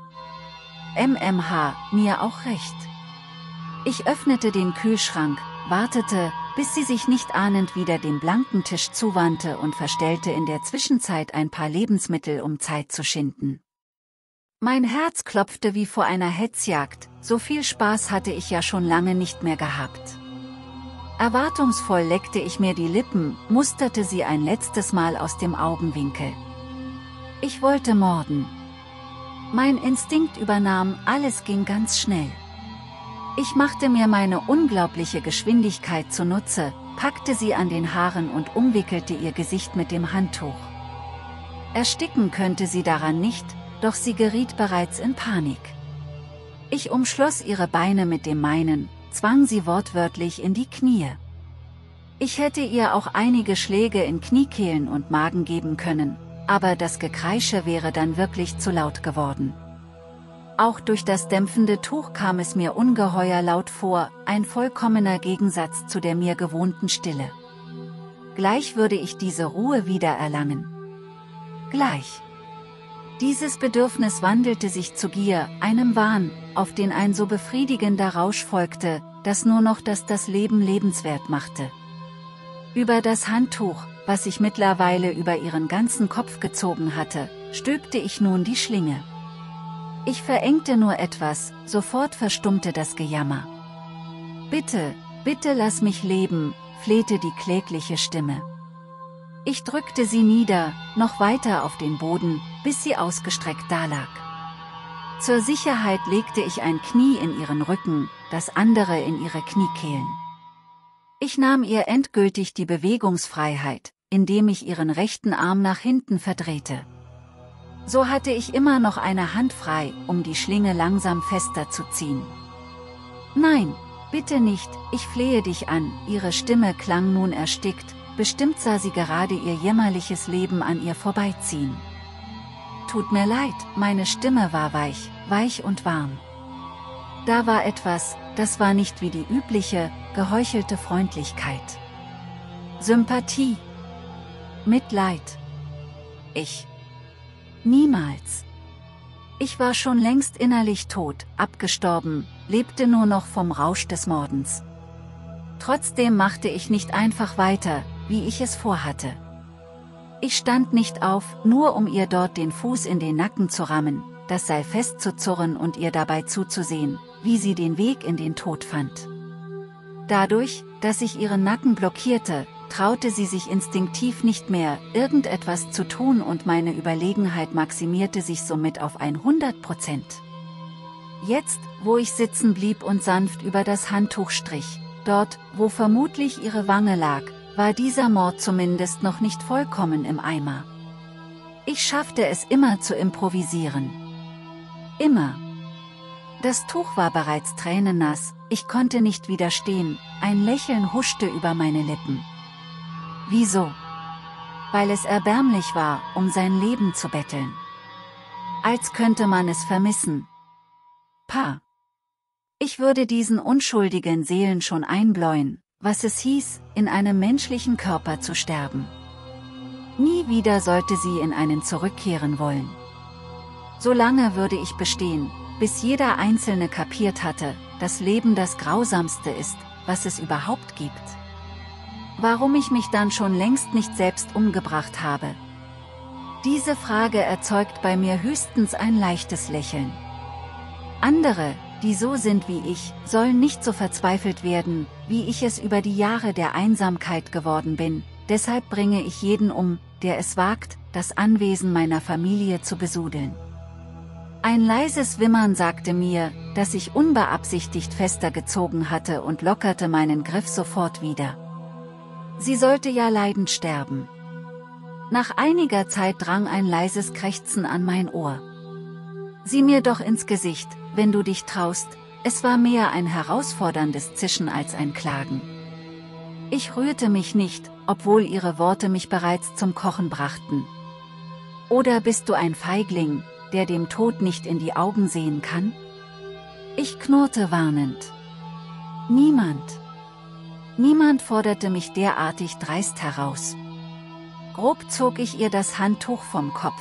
Mir auch recht. Ich öffnete den Kühlschrank, wartete, bis sie sich nicht ahnend wieder dem blanken Tisch zuwandte und verstellte in der Zwischenzeit ein paar Lebensmittel, um Zeit zu schinden. Mein Herz klopfte wie vor einer Hetzjagd, so viel Spaß hatte ich ja schon lange nicht mehr gehabt. Erwartungsvoll leckte ich mir die Lippen, musterte sie ein letztes Mal aus dem Augenwinkel. Ich wollte morden. Mein Instinkt übernahm, alles ging ganz schnell. Ich machte mir meine unglaubliche Geschwindigkeit zunutze, packte sie an den Haaren und umwickelte ihr Gesicht mit dem Handtuch. Ersticken könnte sie daran nicht, doch sie geriet bereits in Panik. Ich umschloss ihre Beine mit dem meinen, zwang sie wortwörtlich in die Knie. Ich hätte ihr auch einige Schläge in Kniekehlen und Magen geben können, aber das Gekreische wäre dann wirklich zu laut geworden. Auch durch das dämpfende Tuch kam es mir ungeheuer laut vor, ein vollkommener Gegensatz zu der mir gewohnten Stille. Gleich würde ich diese Ruhe wieder erlangen. Gleich. Dieses Bedürfnis wandelte sich zu Gier, einem Wahn, auf den ein so befriedigender Rausch folgte, dass nur noch das Leben lebenswert machte. Über das Handtuch, was ich mittlerweile über ihren ganzen Kopf gezogen hatte, stülpte ich nun die Schlinge. Ich verengte nur etwas, sofort verstummte das Gejammer. Bitte, bitte lass mich leben, flehte die klägliche Stimme. Ich drückte sie nieder, noch weiter auf den Boden, bis sie ausgestreckt dalag. Zur Sicherheit legte ich ein Knie in ihren Rücken, das andere in ihre Kniekehlen. Ich nahm ihr endgültig die Bewegungsfreiheit, indem ich ihren rechten Arm nach hinten verdrehte. So hatte ich immer noch eine Hand frei, um die Schlinge langsam fester zu ziehen. »Nein, bitte nicht, ich flehe dich an«, ihre Stimme klang nun erstickt, bestimmt sah sie gerade ihr jämmerliches Leben an ihr vorbeiziehen. »Tut mir leid«, meine Stimme war weich, weich und warm. Da war etwas, das war nicht wie die übliche, geheuchelte Freundlichkeit. Sympathie. Mitleid. Niemals. Ich war schon längst innerlich tot, abgestorben, lebte nur noch vom Rausch des Mordens. Trotzdem machte ich nicht einfach weiter, wie ich es vorhatte. Ich stand nicht auf, nur um ihr dort den Fuß in den Nacken zu rammen, das Seil festzuzurren und ihr dabei zuzusehen, wie sie den Weg in den Tod fand. Dadurch, dass ich ihren Nacken blockierte, traute sie sich instinktiv nicht mehr, irgendetwas zu tun und meine Überlegenheit maximierte sich somit auf 100%. Jetzt, wo ich sitzen blieb und sanft über das Handtuch strich, dort, wo vermutlich ihre Wange lag, war dieser Mord zumindest noch nicht vollkommen im Eimer. Ich schaffte es immer zu improvisieren. Immer. Das Tuch war bereits tränennass, ich konnte nicht widerstehen, ein Lächeln huschte über meine Lippen. Wieso? Weil es erbärmlich war, um sein Leben zu betteln. Als könnte man es vermissen. Ich würde diesen unschuldigen Seelen schon einbläuen, was es hieß, in einem menschlichen Körper zu sterben. Nie wieder sollte sie in einen zurückkehren wollen. Solange würde ich bestehen, bis jeder Einzelne kapiert hatte, dass Leben das Grausamste ist, was es überhaupt gibt. Warum ich mich dann schon längst nicht selbst umgebracht habe? Diese Frage erzeugt bei mir höchstens ein leichtes Lächeln. Andere, die so sind wie ich, sollen nicht so verzweifelt werden, wie ich es über die Jahre der Einsamkeit geworden bin, deshalb bringe ich jeden um, der es wagt, das Anwesen meiner Familie zu besudeln. Ein leises Wimmern sagte mir, dass ich unbeabsichtigt fester gezogen hatte und lockerte meinen Griff sofort wieder. Sie sollte ja leidend sterben. Nach einiger Zeit drang ein leises Krächzen an mein Ohr. Sieh mir doch ins Gesicht, wenn du dich traust, es war mehr ein herausforderndes Zischen als ein Klagen. Ich rührte mich nicht, obwohl ihre Worte mich bereits zum Kochen brachten. Oder bist du ein Feigling, der dem Tod nicht in die Augen sehen kann? Ich knurrte warnend. Niemand forderte mich derartig dreist heraus. Grob zog ich ihr das Handtuch vom Kopf.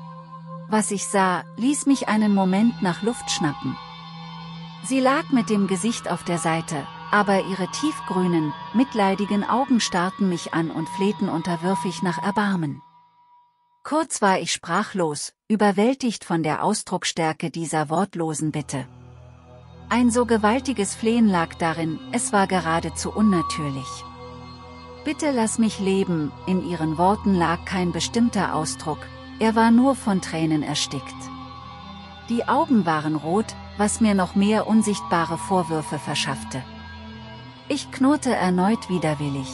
Was ich sah, ließ mich einen Moment nach Luft schnappen. Sie lag mit dem Gesicht auf der Seite, aber ihre tiefgrünen, mitleidigen Augen starrten mich an und flehten unterwürfig nach Erbarmen. Kurz war ich sprachlos, überwältigt von der Ausdrucksstärke dieser wortlosen Bitte. Ein so gewaltiges Flehen lag darin, es war geradezu unnatürlich. Bitte lass mich leben, in ihren Worten lag kein bestimmter Ausdruck, er war nur von Tränen erstickt. Die Augen waren rot, was mir noch mehr unsichtbare Vorwürfe verschaffte. Ich knurrte erneut widerwillig.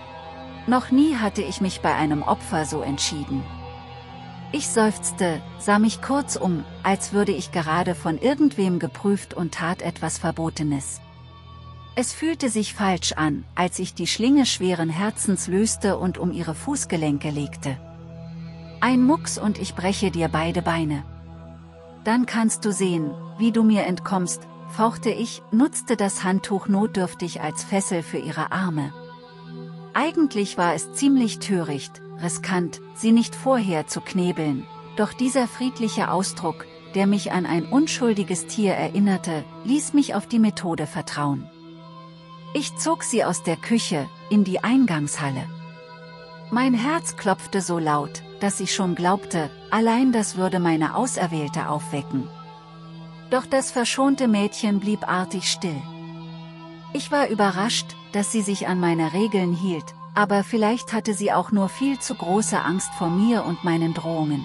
Noch nie hatte ich mich bei einem Opfer so entschieden. Ich seufzte, sah mich kurz um, als würde ich gerade von irgendwem geprüft und tat etwas Verbotenes. Es fühlte sich falsch an, als ich die Schlinge schweren Herzens löste und um ihre Fußgelenke legte. Ein Mucks und ich breche dir beide Beine. Dann kannst du sehen, wie du mir entkommst, fauchte ich, nutzte das Handtuch notdürftig als Fessel für ihre Arme. Eigentlich war es ziemlich töricht, riskant, sie nicht vorher zu knebeln, doch dieser friedliche Ausdruck, der mich an ein unschuldiges Tier erinnerte, ließ mich auf die Methode vertrauen. Ich zog sie aus der Küche, in die Eingangshalle. Mein Herz klopfte so laut, dass ich schon glaubte, allein das würde meine Auserwählte aufwecken. Doch das verschonte Mädchen blieb artig still. Ich war überrascht, dass sie sich an meine Regeln hielt, aber vielleicht hatte sie auch nur viel zu große Angst vor mir und meinen Drohungen.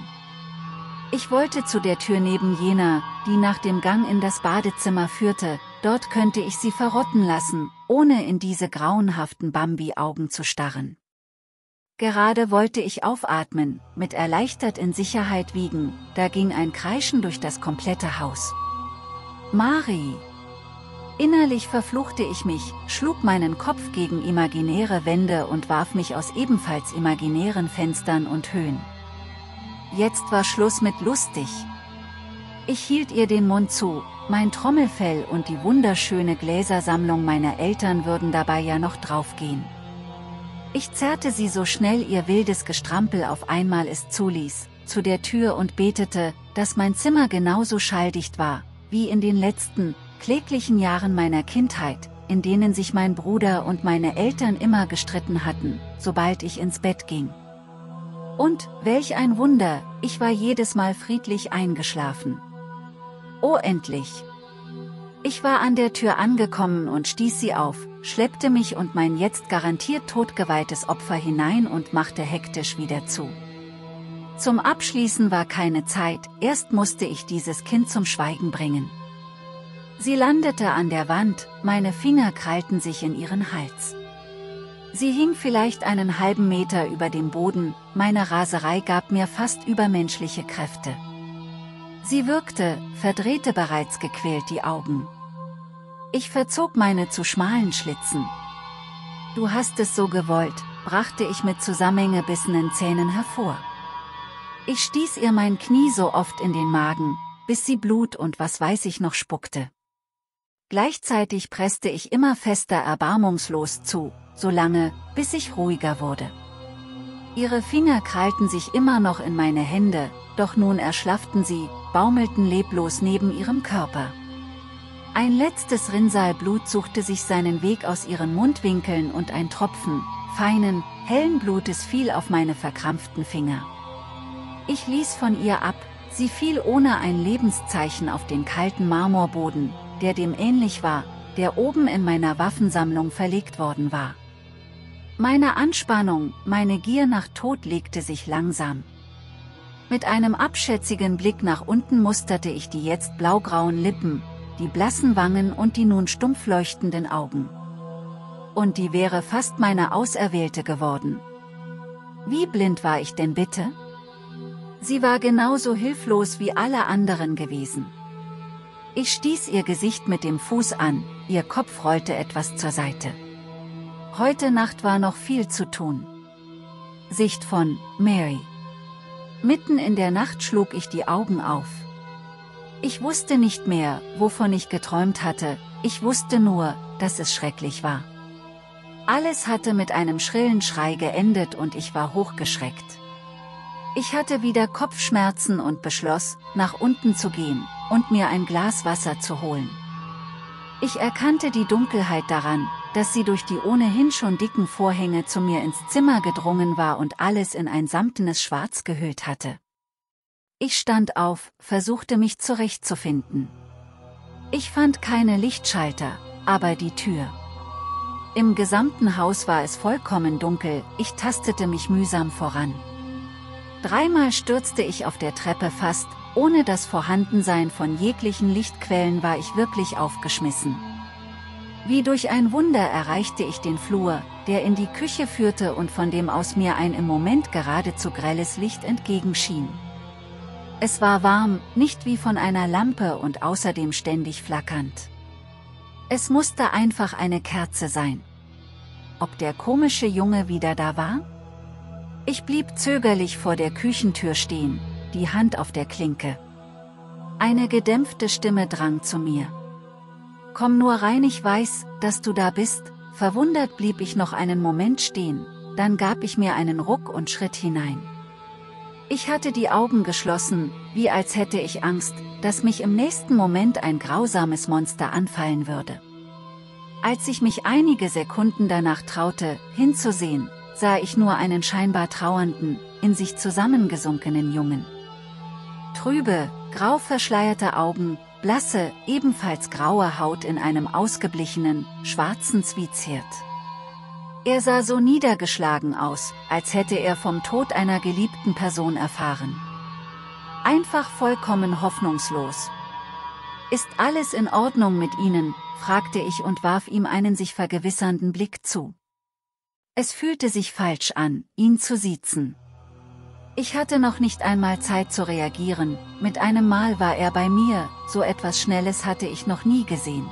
Ich wollte zu der Tür neben jener, die nach dem Gang in das Badezimmer führte, dort könnte ich sie verrotten lassen, ohne in diese grauenhaften Bambi-Augen zu starren. Gerade wollte ich aufatmen, mit erleichtert in Sicherheit wiegen, da ging ein Kreischen durch das komplette Haus. Mari! Innerlich verfluchte ich mich, schlug meinen Kopf gegen imaginäre Wände und warf mich aus ebenfalls imaginären Fenstern und Höhen. Jetzt war Schluss mit lustig. Ich hielt ihr den Mund zu, mein Trommelfell und die wunderschöne Gläsersammlung meiner Eltern würden dabei ja noch draufgehen. Ich zerrte sie so schnell ihr wildes Gestrampel auf einmal es zuließ, zu der Tür und betete, dass mein Zimmer genauso schalldicht war, wie in den letzten, kläglichen Jahren meiner Kindheit, in denen sich mein Bruder und meine Eltern immer gestritten hatten, sobald ich ins Bett ging. Und, welch ein Wunder, ich war jedes Mal friedlich eingeschlafen. Oh endlich! Ich war an der Tür angekommen und stieß sie auf, schleppte mich und mein jetzt garantiert totgeweihtes Opfer hinein und machte hektisch wieder zu. Zum Abschließen war keine Zeit, erst musste ich dieses Kind zum Schweigen bringen. Sie landete an der Wand, meine Finger krallten sich in ihren Hals. Sie hing vielleicht einen halben Meter über dem Boden, meine Raserei gab mir fast übermenschliche Kräfte. Sie würgte, verdrehte bereits gequält die Augen. Ich verzog meine zu schmalen Schlitzen. Du hast es so gewollt, brachte ich mit zusammengebissenen Zähnen hervor. Ich stieß ihr mein Knie so oft in den Magen, bis sie Blut und was weiß ich noch spuckte. Gleichzeitig presste ich immer fester erbarmungslos zu, solange, bis ich ruhiger wurde. Ihre Finger krallten sich immer noch in meine Hände, doch nun erschlafften sie, baumelten leblos neben ihrem Körper. Ein letztes Rinnsal Blut suchte sich seinen Weg aus ihren Mundwinkeln und ein Tropfen, feinen, hellen Blutes fiel auf meine verkrampften Finger. Ich ließ von ihr ab, sie fiel ohne ein Lebenszeichen auf den kalten Marmorboden, der dem ähnlich war, der oben in meiner Waffensammlung verlegt worden war. Meine Anspannung, meine Gier nach Tod legte sich langsam. Mit einem abschätzigen Blick nach unten musterte ich die jetzt blaugrauen Lippen, die blassen Wangen und die nun stumpf leuchtenden Augen. Und die wäre fast meine Auserwählte geworden. Wie blind war ich denn bitte? Sie war genauso hilflos wie alle anderen gewesen. Ich stieß ihr Gesicht mit dem Fuß an, ihr Kopf rollte etwas zur Seite. Heute Nacht war noch viel zu tun. Sicht von Mary. Mitten in der Nacht schlug ich die Augen auf. Ich wusste nicht mehr, wovon ich geträumt hatte, ich wusste nur, dass es schrecklich war. Alles hatte mit einem schrillen Schrei geendet und ich war hochgeschreckt. Ich hatte wieder Kopfschmerzen und beschloss, nach unten zu gehen und mir ein Glas Wasser zu holen. Ich erkannte die Dunkelheit daran, dass sie durch die ohnehin schon dicken Vorhänge zu mir ins Zimmer gedrungen war und alles in ein samtenes Schwarz gehüllt hatte. Ich stand auf, versuchte mich zurechtzufinden. Ich fand keine Lichtschalter, aber die Tür. Im gesamten Haus war es vollkommen dunkel, ich tastete mich mühsam voran. Dreimal stürzte ich auf der Treppe fast, ohne das Vorhandensein von jeglichen Lichtquellen war ich wirklich aufgeschmissen. Wie durch ein Wunder erreichte ich den Flur, der in die Küche führte und von dem aus mir ein im Moment geradezu grelles Licht entgegenschien. Es war warm, nicht wie von einer Lampe und außerdem ständig flackernd. Es musste einfach eine Kerze sein. Ob der komische Junge wieder da war? Ich blieb zögerlich vor der Küchentür stehen, die Hand auf der Klinke. Eine gedämpfte Stimme drang zu mir. Komm nur rein, ich weiß, dass du da bist. Verwundert blieb ich noch einen Moment stehen, dann gab ich mir einen Ruck und schritt hinein. Ich hatte die Augen geschlossen, wie als hätte ich Angst, dass mich im nächsten Moment ein grausames Monster anfallen würde. Als ich mich einige Sekunden danach traute, hinzusehen, sah ich nur einen scheinbar trauernden, in sich zusammengesunkenen Jungen. Trübe, grau verschleierte Augen, blasse, ebenfalls graue Haut in einem ausgeblichenen, schwarzen Zwiezert. Er sah so niedergeschlagen aus, als hätte er vom Tod einer geliebten Person erfahren. Einfach vollkommen hoffnungslos. Ist alles in Ordnung mit Ihnen? Fragte ich und warf ihm einen sich vergewissernden Blick zu. Es fühlte sich falsch an, ihn zu siezen. Ich hatte noch nicht einmal Zeit zu reagieren, mit einem Mal war er bei mir, so etwas Schnelles hatte ich noch nie gesehen.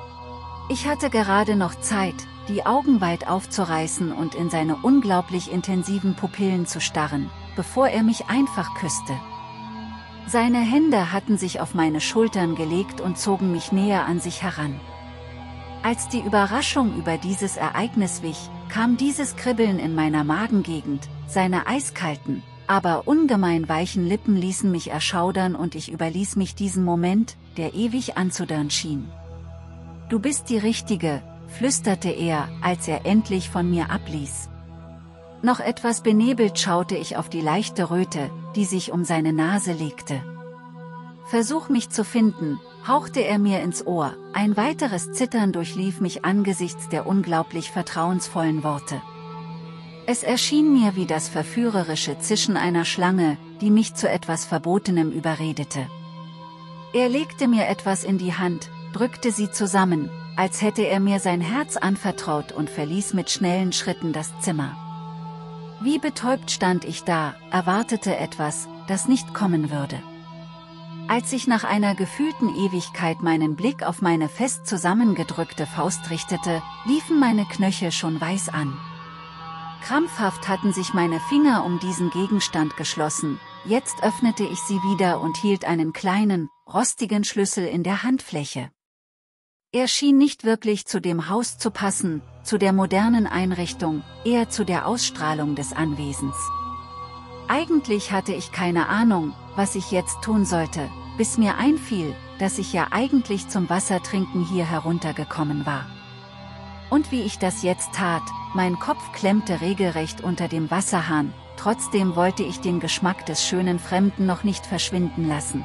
Ich hatte gerade noch Zeit, die Augen weit aufzureißen und in seine unglaublich intensiven Pupillen zu starren, bevor er mich einfach küsste. Seine Hände hatten sich auf meine Schultern gelegt und zogen mich näher an sich heran. Als die Überraschung über dieses Ereignis wich, kam dieses Kribbeln in meiner Magengegend, seine eiskalten, aber ungemein weichen Lippen ließen mich erschaudern und ich überließ mich diesem Moment, der ewig anzudauern schien. »Du bist die Richtige«, flüsterte er, als er endlich von mir abließ. Noch etwas benebelt schaute ich auf die leichte Röte, die sich um seine Nase legte. »Versuch mich zu finden«, hauchte er mir ins Ohr, ein weiteres Zittern durchlief mich angesichts der unglaublich vertrauensvollen Worte. Es erschien mir wie das verführerische Zischen einer Schlange, die mich zu etwas Verbotenem überredete. Er legte mir etwas in die Hand, drückte sie zusammen, als hätte er mir sein Herz anvertraut und verließ mit schnellen Schritten das Zimmer. Wie betäubt stand ich da, erwartete etwas, das nicht kommen würde. Als ich nach einer gefühlten Ewigkeit meinen Blick auf meine fest zusammengedrückte Faust richtete, liefen meine Knöchel schon weiß an. Krampfhaft hatten sich meine Finger um diesen Gegenstand geschlossen, jetzt öffnete ich sie wieder und hielt einen kleinen, rostigen Schlüssel in der Handfläche. Er schien nicht wirklich zu dem Haus zu passen, zu der modernen Einrichtung, eher zu der Ausstrahlung des Anwesens. Eigentlich hatte ich keine Ahnung, was ich jetzt tun sollte, bis mir einfiel, dass ich ja eigentlich zum Wassertrinken hier heruntergekommen war. Und wie ich das jetzt tat, mein Kopf klemmte regelrecht unter dem Wasserhahn, trotzdem wollte ich den Geschmack des schönen Fremden noch nicht verschwinden lassen.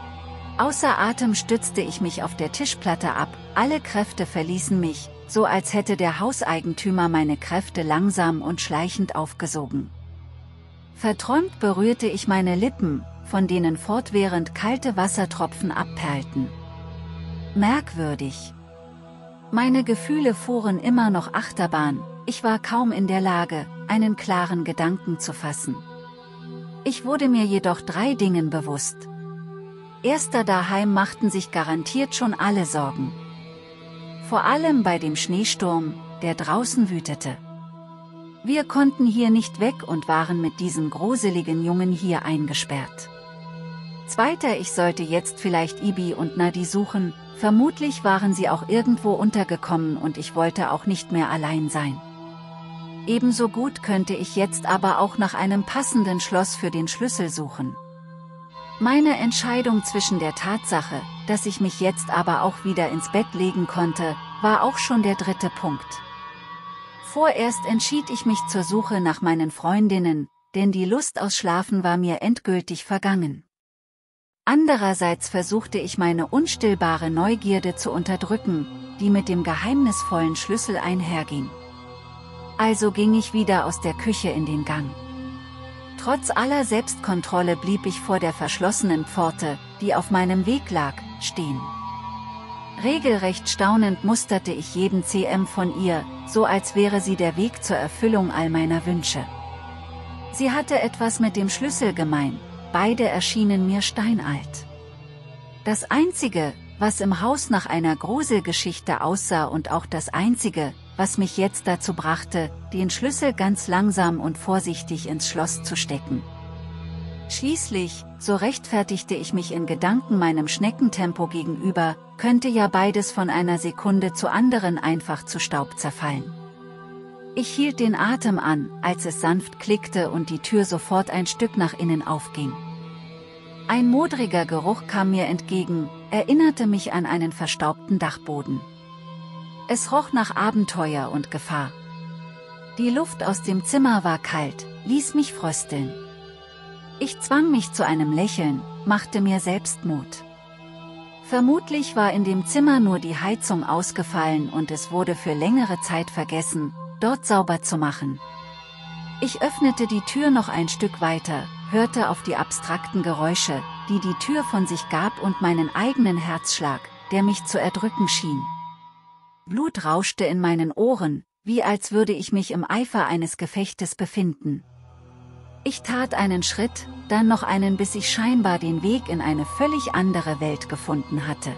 Außer Atem stützte ich mich auf der Tischplatte ab, alle Kräfte verließen mich, so als hätte der Hauseigentümer meine Kräfte langsam und schleichend aufgesogen. Verträumt berührte ich meine Lippen, von denen fortwährend kalte Wassertropfen abperlten. Merkwürdig. Meine Gefühle fuhren immer noch Achterbahn, ich war kaum in der Lage, einen klaren Gedanken zu fassen. Ich wurde mir jedoch 3 Dingen bewusst. Erster, daheim machten sich garantiert schon alle Sorgen. Vor allem bei dem Schneesturm, der draußen wütete. Wir konnten hier nicht weg und waren mit diesem gruseligen Jungen hier eingesperrt. Zweiter, ich sollte jetzt vielleicht Ibi und Nadi suchen, vermutlich waren sie auch irgendwo untergekommen und ich wollte auch nicht mehr allein sein. Ebenso gut könnte ich jetzt aber auch nach einem passenden Schloss für den Schlüssel suchen. Meine Entscheidung zwischen der Tatsache, dass ich mich jetzt aber auch wieder ins Bett legen konnte, war auch schon der 3. Punkt. Vorerst entschied ich mich zur Suche nach meinen Freundinnen, denn die Lust aufs Schlafen war mir endgültig vergangen. Andererseits versuchte ich meine unstillbare Neugierde zu unterdrücken, die mit dem geheimnisvollen Schlüssel einherging. Also ging ich wieder aus der Küche in den Gang. Trotz aller Selbstkontrolle blieb ich vor der verschlossenen Pforte, die auf meinem Weg lag, stehen. Regelrecht staunend musterte ich jeden cm von ihr, so als wäre sie der Weg zur Erfüllung all meiner Wünsche. Sie hatte etwas mit dem Schlüssel gemein, beide erschienen mir steinalt. Das Einzige, was im Haus nach einer Gruselgeschichte aussah und auch das Einzige, was mich jetzt dazu brachte, den Schlüssel ganz langsam und vorsichtig ins Schloss zu stecken. Schließlich, so rechtfertigte ich mich in Gedanken meinem Schneckentempo gegenüber, könnte ja beides von einer Sekunde zur anderen einfach zu Staub zerfallen. Ich hielt den Atem an, als es sanft klickte und die Tür sofort ein Stück nach innen aufging. Ein modriger Geruch kam mir entgegen, erinnerte mich an einen verstaubten Dachboden. Es roch nach Abenteuer und Gefahr. Die Luft aus dem Zimmer war kalt, ließ mich frösteln. Ich zwang mich zu einem Lächeln, machte mir selbst Mut. Vermutlich war in dem Zimmer nur die Heizung ausgefallen und es wurde für längere Zeit vergessen, dort sauber zu machen. Ich öffnete die Tür noch ein Stück weiter, hörte auf die abstrakten Geräusche, die die Tür von sich gab und meinen eigenen Herzschlag, der mich zu erdrücken schien. Blut rauschte in meinen Ohren, wie als würde ich mich im Eifer eines Gefechtes befinden. Ich tat einen Schritt, dann noch einen, bis ich scheinbar den Weg in eine völlig andere Welt gefunden hatte.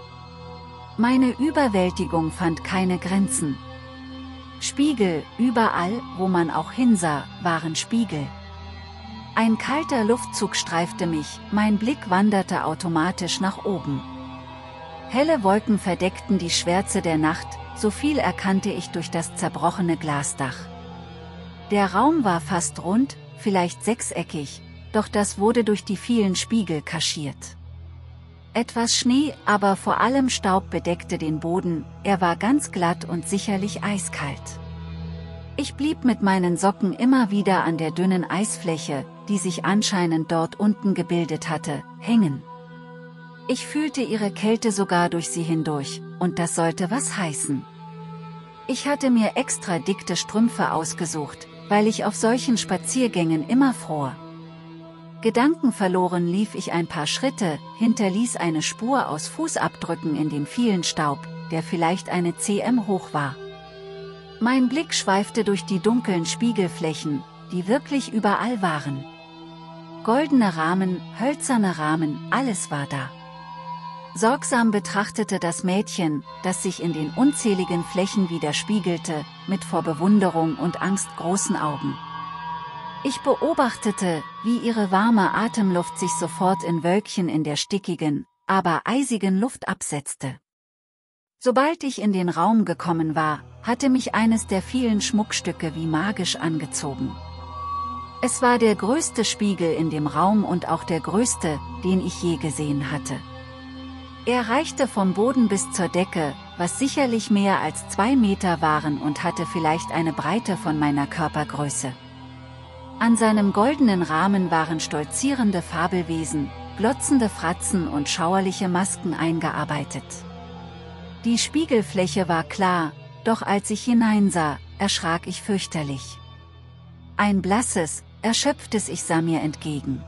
Meine Überwältigung fand keine Grenzen. Spiegel, überall, wo man auch hinsah, waren Spiegel. Ein kalter Luftzug streifte mich, mein Blick wanderte automatisch nach oben. Helle Wolken verdeckten die Schwärze der Nacht, so viel erkannte ich durch das zerbrochene Glasdach. Der Raum war fast rund, vielleicht sechseckig, doch das wurde durch die vielen Spiegel kaschiert. Etwas Schnee, aber vor allem Staub bedeckte den Boden, er war ganz glatt und sicherlich eiskalt. Ich blieb mit meinen Socken immer wieder an der dünnen Eisfläche, die sich anscheinend dort unten gebildet hatte, hängen. Ich fühlte ihre Kälte sogar durch sie hindurch, und das sollte was heißen. Ich hatte mir extra dicke Strümpfe ausgesucht, weil ich auf solchen Spaziergängen immer fror. Gedankenverloren lief ich ein paar Schritte, hinterließ eine Spur aus Fußabdrücken in dem vielen Staub, der vielleicht eine cm hoch war. Mein Blick schweifte durch die dunklen Spiegelflächen, die wirklich überall waren. Goldene Rahmen, hölzerne Rahmen, alles war da. Sorgsam betrachtete das Mädchen, das sich in den unzähligen Flächen widerspiegelte, mit vor Bewunderung und Angst großen Augen. Ich beobachtete, wie ihre warme Atemluft sich sofort in Wölkchen in der stickigen, aber eisigen Luft absetzte. Sobald ich in den Raum gekommen war, hatte mich eines der vielen Schmuckstücke wie magisch angezogen. Es war der größte Spiegel in dem Raum und auch der größte, den ich je gesehen hatte. Er reichte vom Boden bis zur Decke, was sicherlich mehr als 2 Meter waren und hatte vielleicht eine Breite von meiner Körpergröße. An seinem goldenen Rahmen waren stolzierende Fabelwesen, glotzende Fratzen und schauerliche Masken eingearbeitet. Die Spiegelfläche war klar, doch als ich hineinsah, erschrak ich fürchterlich. Ein blasses, erschöpftes Ich sah mir entgegen.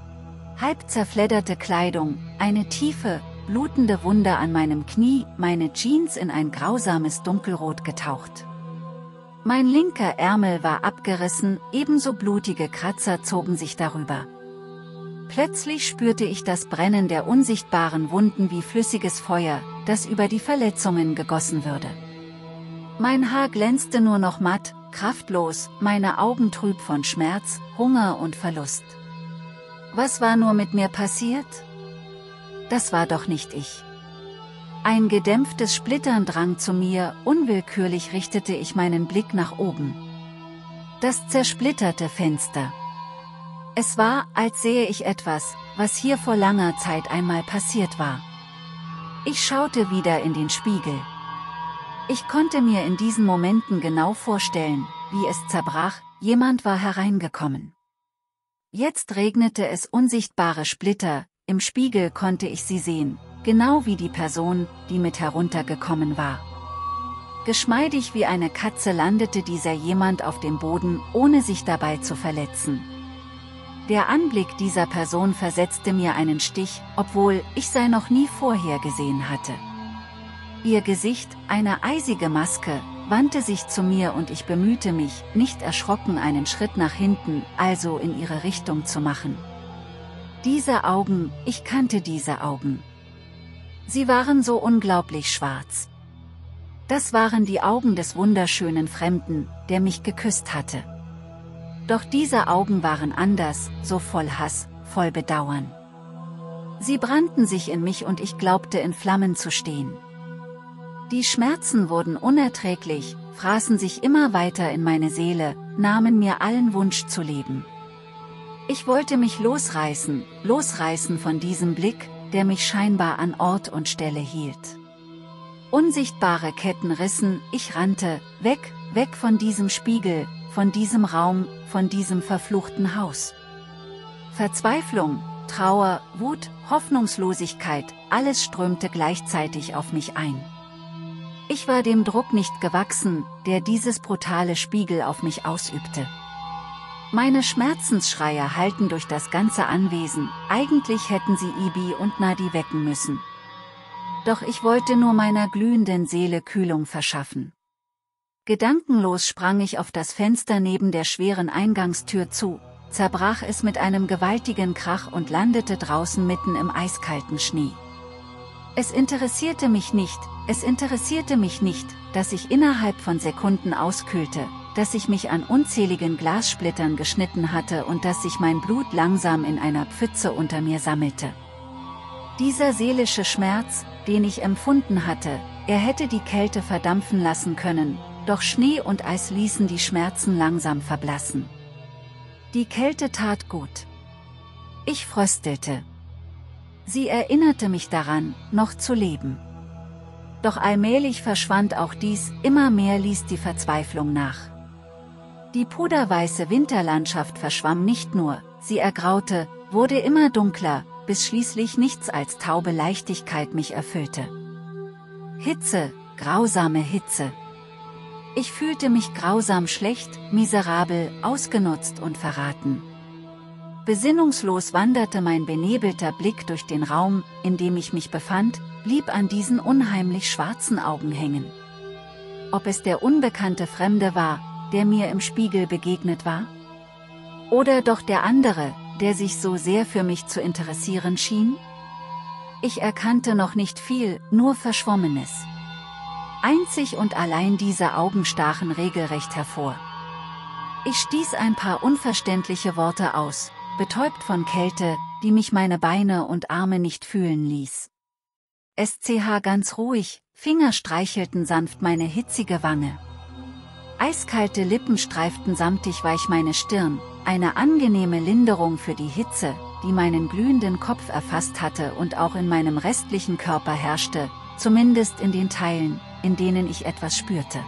Halb zerfledderte Kleidung, eine tiefe, blutende Wunde an meinem Knie, meine Jeans in ein grausames Dunkelrot getaucht. Mein linker Ärmel war abgerissen, ebenso blutige Kratzer zogen sich darüber. Plötzlich spürte ich das Brennen der unsichtbaren Wunden wie flüssiges Feuer, das über die Verletzungen gegossen würde. Mein Haar glänzte nur noch matt, kraftlos, meine Augen trüb von Schmerz, Hunger und Verlust. Was war nur mit mir passiert? Das war doch nicht ich. Ein gedämpftes Splittern drang zu mir, unwillkürlich richtete ich meinen Blick nach oben. Das zersplitterte Fenster. Es war, als sähe ich etwas, was hier vor langer Zeit einmal passiert war. Ich schaute wieder in den Spiegel. Ich konnte mir in diesen Momenten genau vorstellen, wie es zerbrach, jemand war hereingekommen. Jetzt regnete es unsichtbare Splitter, im Spiegel konnte ich sie sehen, genau wie die Person, die mit heruntergekommen war. Geschmeidig wie eine Katze landete dieser jemand auf dem Boden, ohne sich dabei zu verletzen. Der Anblick dieser Person versetzte mir einen Stich, obwohl ich sie noch nie vorher gesehen hatte. Ihr Gesicht, eine eisige Maske, wandte sich zu mir und ich bemühte mich, nicht erschrocken einen Schritt nach hinten, also in ihre Richtung zu machen. Diese Augen, ich kannte diese Augen. Sie waren so unglaublich schwarz. Das waren die Augen des wunderschönen Fremden, der mich geküsst hatte. Doch diese Augen waren anders, so voll Hass, voll Bedauern. Sie brannten sich in mich und ich glaubte in Flammen zu stehen. Die Schmerzen wurden unerträglich, fraßen sich immer weiter in meine Seele, nahmen mir allen Wunsch zu leben. Ich wollte mich losreißen von diesem Blick, der mich scheinbar an Ort und Stelle hielt. Unsichtbare Ketten rissen, ich rannte, weg von diesem Spiegel, von diesem Raum, von diesem verfluchten Haus. Verzweiflung, Trauer, Wut, Hoffnungslosigkeit, alles strömte gleichzeitig auf mich ein. Ich war dem Druck nicht gewachsen, der dieses brutale Spiegel auf mich ausübte. Meine Schmerzensschreie hallten durch das ganze Anwesen, eigentlich hätten sie Ibi und Nadi wecken müssen. Doch ich wollte nur meiner glühenden Seele Kühlung verschaffen. Gedankenlos sprang ich auf das Fenster neben der schweren Eingangstür zu, zerbrach es mit einem gewaltigen Krach und landete draußen mitten im eiskalten Schnee. Es interessierte mich nicht, dass ich innerhalb von Sekunden auskühlte, dass ich mich an unzähligen Glassplittern geschnitten hatte und dass sich mein Blut langsam in einer Pfütze unter mir sammelte. Dieser seelische Schmerz, den ich empfunden hatte, er hätte die Kälte verdampfen lassen können, doch Schnee und Eis ließen die Schmerzen langsam verblassen. Die Kälte tat gut. Ich fröstelte. Sie erinnerte mich daran, noch zu leben. Doch allmählich verschwand auch dies, immer mehr ließ die Verzweiflung nach. Die puderweiße Winterlandschaft verschwamm nicht nur, sie ergraute, wurde immer dunkler, bis schließlich nichts als taube Leichtigkeit mich erfüllte. Hitze, grausame Hitze. Ich fühlte mich grausam schlecht, miserabel, ausgenutzt und verraten. Besinnungslos wanderte mein benebelter Blick durch den Raum, in dem ich mich befand, blieb an diesen unheimlich schwarzen Augen hängen. Ob es der unbekannte Fremde war, der mir im Spiegel begegnet war? Oder doch der andere, der sich so sehr für mich zu interessieren schien? Ich erkannte noch nicht viel, nur Verschwommenes. Einzig und allein diese Augen stachen regelrecht hervor. Ich stieß ein paar unverständliche Worte aus, betäubt von Kälte, die mich meine Beine und Arme nicht fühlen ließ. SCH ganz ruhig, Finger streichelten sanft meine hitzige Wange. Eiskalte Lippen streiften samtig weich meine Stirn, eine angenehme Linderung für die Hitze, die meinen glühenden Kopf erfasst hatte und auch in meinem restlichen Körper herrschte, zumindest in den Teilen, in denen ich etwas spürte.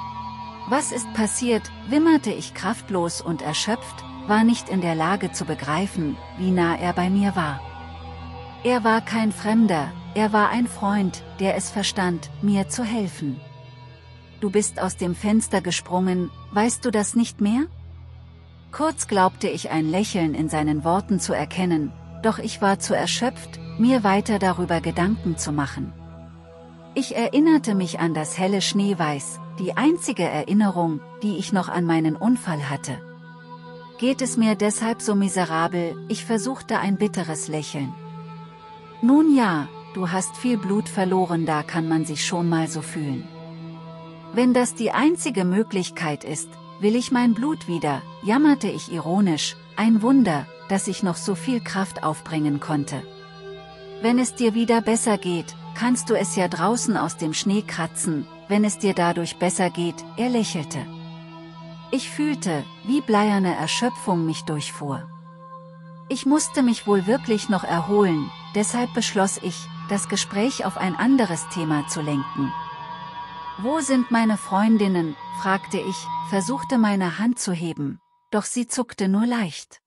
Was ist passiert, wimmerte ich kraftlos und erschöpft, war nicht in der Lage zu begreifen, wie nah er bei mir war. Er war kein Fremder, er war ein Freund, der es verstand, mir zu helfen. Du bist aus dem Fenster gesprungen, weißt du das nicht mehr? Kurz glaubte ich ein Lächeln in seinen Worten zu erkennen, doch ich war zu erschöpft, mir weiter darüber Gedanken zu machen. Ich erinnerte mich an das helle Schneeweiß, die einzige Erinnerung, die ich noch an meinen Unfall hatte. Geht es mir deshalb so miserabel? Ich versuchte ein bitteres Lächeln. Nun ja, du hast viel Blut verloren, da kann man sich schon mal so fühlen. Wenn das die einzige Möglichkeit ist, will ich mein Blut wieder, jammerte ich ironisch, ein Wunder, dass ich noch so viel Kraft aufbringen konnte. Wenn es dir wieder besser geht, kannst du es ja draußen aus dem Schnee kratzen, wenn es dir dadurch besser geht, er lächelte. Ich fühlte, wie bleierne Erschöpfung mich durchfuhr. Ich musste mich wohl wirklich noch erholen, deshalb beschloss ich, das Gespräch auf ein anderes Thema zu lenken. Wo sind meine Freundinnen, fragte ich, versuchte meine Hand zu heben, doch sie zuckte nur leicht.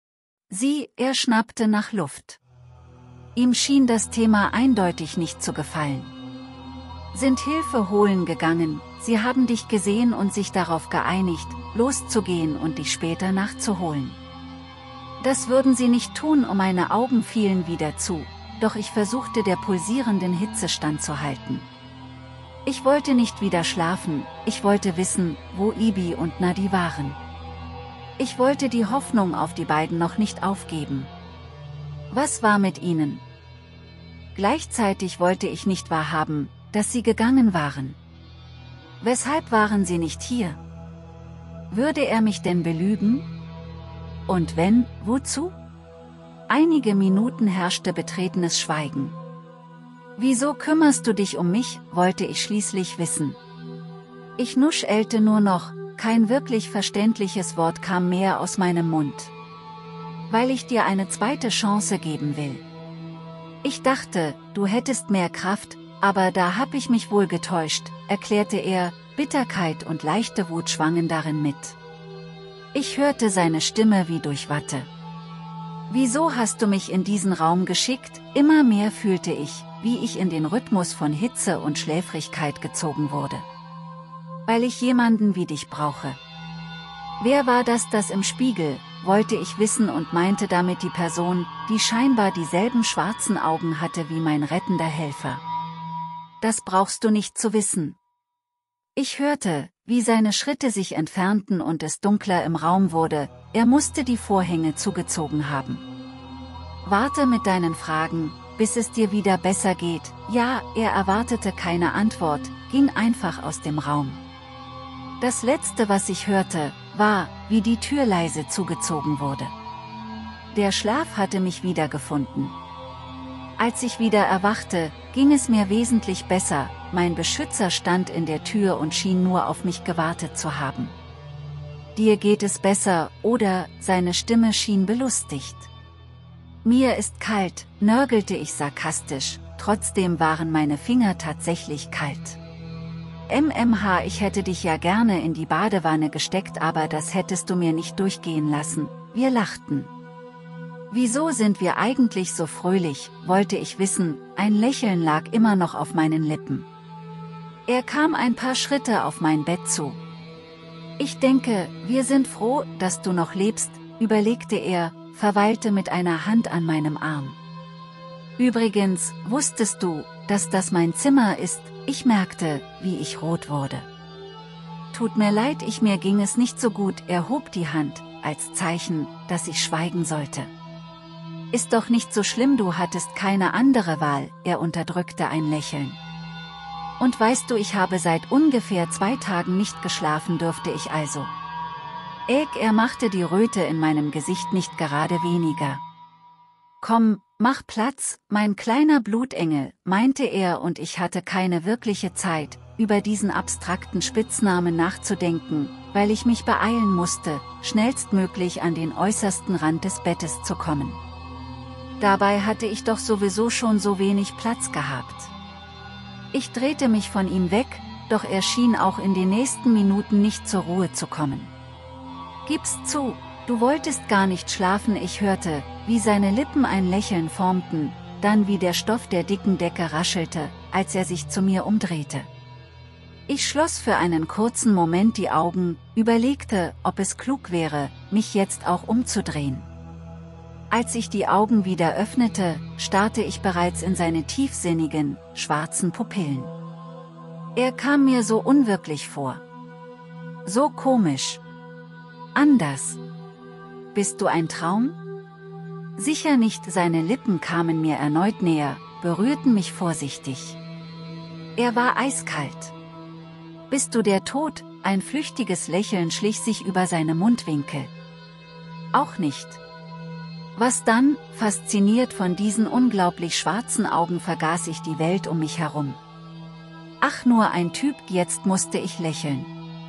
Er schnappte nach Luft. Ihm schien das Thema eindeutig nicht zu gefallen. Sind Hilfe holen gegangen, sie haben dich gesehen und sich darauf geeinigt, loszugehen und dich später nachzuholen. Das würden sie nicht tun, meine Augen fielen wieder zu, doch ich versuchte der pulsierenden Hitze standzuhalten. Ich wollte nicht wieder schlafen, ich wollte wissen, wo Ibi und Nadi waren. Ich wollte die Hoffnung auf die beiden noch nicht aufgeben. Was war mit ihnen? Gleichzeitig wollte ich nicht wahrhaben, dass sie gegangen waren. Weshalb waren sie nicht hier? Würde er mich denn belügen? Und wenn, wozu? Einige Minuten herrschte betretenes Schweigen. Wieso kümmerst du dich um mich, wollte ich schließlich wissen. Ich nuschelte nur noch, kein wirklich verständliches Wort kam mehr aus meinem Mund. Weil ich dir eine zweite Chance geben will. Ich dachte, du hättest mehr Kraft, aber da hab ich mich wohl getäuscht, erklärte er, Bitterkeit und leichte Wut schwangen darin mit. Ich hörte seine Stimme wie durch Watte. Wieso hast du mich in diesen Raum geschickt? Immer mehr fühlte ich, wie ich in den Rhythmus von Hitze und Schläfrigkeit gezogen wurde. Weil ich jemanden wie dich brauche. Wer war das im Spiegel, wollte ich wissen und meinte damit die Person, die scheinbar dieselben schwarzen Augen hatte wie mein rettender Helfer. Das brauchst du nicht zu wissen. Ich hörte, wie seine Schritte sich entfernten und es dunkler im Raum wurde, er musste die Vorhänge zugezogen haben. Warte mit deinen Fragen, bis es dir wieder besser geht. Ja, er erwartete keine Antwort, ging einfach aus dem Raum. Das Letzte, was ich hörte, war, wie die Tür leise zugezogen wurde. Der Schlaf hatte mich wiedergefunden. Als ich wieder erwachte, ging es mir wesentlich besser, mein Beschützer stand in der Tür und schien nur auf mich gewartet zu haben. Dir geht es besser, oder? Seine Stimme schien belustigt. Mir ist kalt, nörgelte ich sarkastisch, trotzdem waren meine Finger tatsächlich kalt. Ich hätte dich ja gerne in die Badewanne gesteckt, aber das hättest du mir nicht durchgehen lassen. Wir lachten. Wieso sind wir eigentlich so fröhlich, wollte ich wissen, ein Lächeln lag immer noch auf meinen Lippen. Er kam ein paar Schritte auf mein Bett zu. Ich denke, wir sind froh, dass du noch lebst, überlegte er, verweilte mit einer Hand an meinem Arm. Übrigens, wusstest du, dass das mein Zimmer ist? Ich merkte, wie ich rot wurde. Tut mir leid, mir ging es nicht so gut, er hob die Hand, als Zeichen, dass ich schweigen sollte. Ist doch nicht so schlimm, du hattest keine andere Wahl, er unterdrückte ein Lächeln. Und weißt du, ich habe seit ungefähr 2 Tagen nicht geschlafen, dürfte ich also. Er machte die Röte in meinem Gesicht nicht gerade weniger. Komm, mach Platz, mein kleiner Blutengel, meinte er, und ich hatte keine wirkliche Zeit, über diesen abstrakten Spitznamen nachzudenken, weil ich mich beeilen musste, schnellstmöglich an den äußersten Rand des Bettes zu kommen. Dabei hatte ich doch sowieso schon so wenig Platz gehabt. Ich drehte mich von ihm weg, doch er schien auch in den nächsten Minuten nicht zur Ruhe zu kommen. Gib's zu, du wolltest gar nicht schlafen, ich hörte, wie seine Lippen ein Lächeln formten, dann wie der Stoff der dicken Decke raschelte, als er sich zu mir umdrehte. Ich schloss für einen kurzen Moment die Augen, überlegte, ob es klug wäre, mich jetzt auch umzudrehen. Als ich die Augen wieder öffnete, starrte ich bereits in seine tiefsinnigen, schwarzen Pupillen. Er kam mir so unwirklich vor. So komisch. Anders. Bist du ein Traum? Sicher nicht, seine Lippen kamen mir erneut näher, berührten mich vorsichtig. Er war eiskalt. Bist du der Tod? Ein flüchtiges Lächeln schlich sich über seine Mundwinkel. Auch nicht. Was dann? Fasziniert von diesen unglaublich schwarzen Augen vergaß ich die Welt um mich herum. Ach, nur ein Typ, jetzt musste ich lächeln.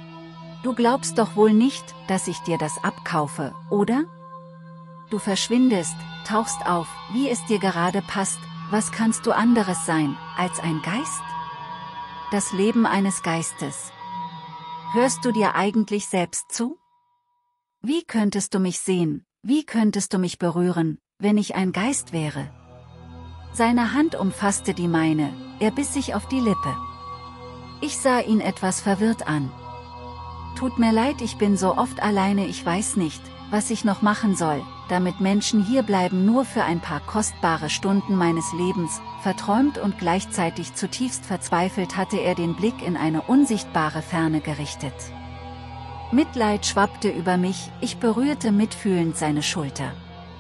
Du glaubst doch wohl nicht, dass ich dir das abkaufe, oder? Du verschwindest, tauchst auf, wie es dir gerade passt, was kannst du anderes sein, als ein Geist? Das Leben eines Geistes. Hörst du dir eigentlich selbst zu? Wie könntest du mich sehen? Wie könntest du mich berühren, wenn ich ein Geist wäre? Seine Hand umfasste die meine, er biss sich auf die Lippe. Ich sah ihn etwas verwirrt an. Tut mir leid, ich bin so oft alleine, ich weiß nicht, was ich noch machen soll, damit Menschen hier bleiben, nur für ein paar kostbare Stunden meines Lebens. Verträumt und gleichzeitig zutiefst verzweifelt hatte er den Blick in eine unsichtbare Ferne gerichtet. Mitleid schwappte über mich, ich berührte mitfühlend seine Schulter.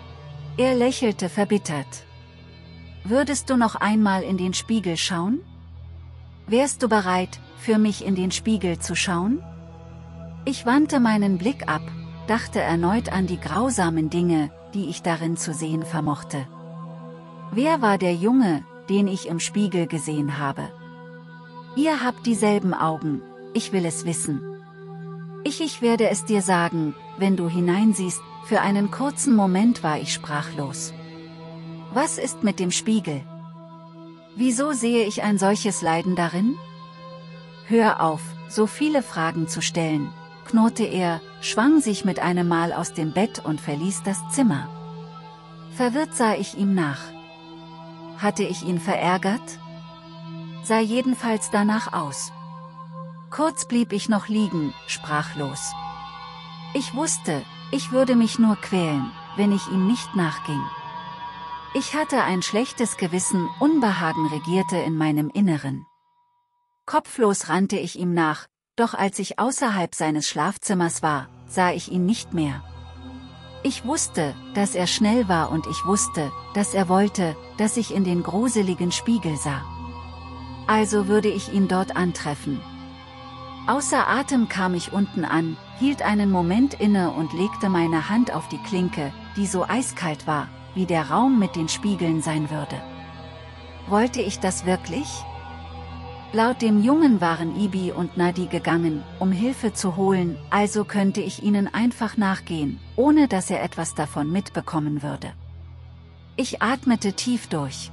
Er lächelte verbittert. Würdest du noch einmal in den Spiegel schauen? Wärst du bereit, für mich in den Spiegel zu schauen? Ich wandte meinen Blick ab, dachte erneut an die grausamen Dinge, die ich darin zu sehen vermochte. Wer war der Junge, den ich im Spiegel gesehen habe? Ihr habt dieselben Augen, ich will es wissen. Ich werde es dir sagen, wenn du hineinsiehst. Für einen kurzen Moment war ich sprachlos. Was ist mit dem Spiegel? Wieso sehe ich ein solches Leiden darin? Hör auf, so viele Fragen zu stellen, knurrte er, schwang sich mit einem Mal aus dem Bett und verließ das Zimmer. Verwirrt sah ich ihm nach. Hatte ich ihn verärgert? Sah jedenfalls danach aus. Kurz blieb ich noch liegen, sprachlos. Ich wusste, ich würde mich nur quälen, wenn ich ihm nicht nachging. Ich hatte ein schlechtes Gewissen, Unbehagen regierte in meinem Inneren. Kopflos rannte ich ihm nach, Doch als ich außerhalb seines Schlafzimmers war, sah ich ihn nicht mehr. Ich wusste, dass er schnell war und ich wusste, dass er wollte, dass ich in den gruseligen Spiegel sah. Also würde ich ihn dort antreffen. Außer Atem kam ich unten an, hielt einen Moment inne und legte meine Hand auf die Klinke, die so eiskalt war, wie der Raum mit den Spiegeln sein würde. Wollte ich das wirklich? Laut dem Jungen waren Ibi und Nadi gegangen, um Hilfe zu holen, also könnte ich ihnen einfach nachgehen, ohne dass er etwas davon mitbekommen würde. Ich atmete tief durch.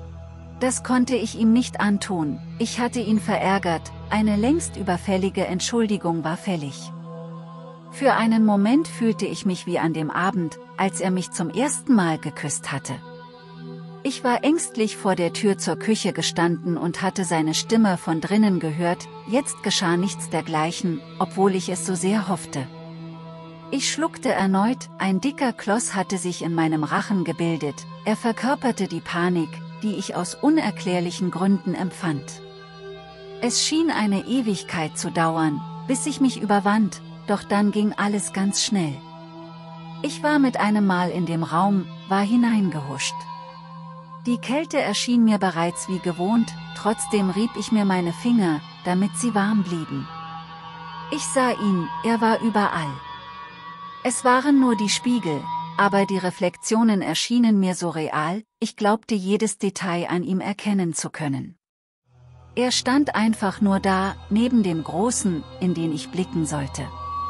Das konnte ich ihm nicht antun, ich hatte ihn verärgert, eine längst überfällige Entschuldigung war fällig. Für einen Moment fühlte ich mich wie an dem Abend, als er mich zum ersten Mal geküsst hatte. Ich war ängstlich vor der Tür zur Küche gestanden und hatte seine Stimme von drinnen gehört, jetzt geschah nichts dergleichen, obwohl ich es so sehr hoffte. Ich schluckte erneut, ein dicker Kloß hatte sich in meinem Rachen gebildet, er verkörperte die Panik, die ich aus unerklärlichen Gründen empfand. Es schien eine Ewigkeit zu dauern, bis ich mich überwand, doch dann ging alles ganz schnell. Ich war mit einem Mal in dem Raum, war hineingehuscht. Die Kälte erschien mir bereits wie gewohnt, trotzdem rieb ich mir meine Finger, damit sie warm blieben. Ich sah ihn, er war überall. Es waren nur die Spiegel, aber die Reflexionen erschienen mir so real, ich glaubte jedes Detail an ihm erkennen zu können. Er stand einfach nur da, neben dem Großen, in den ich blicken sollte.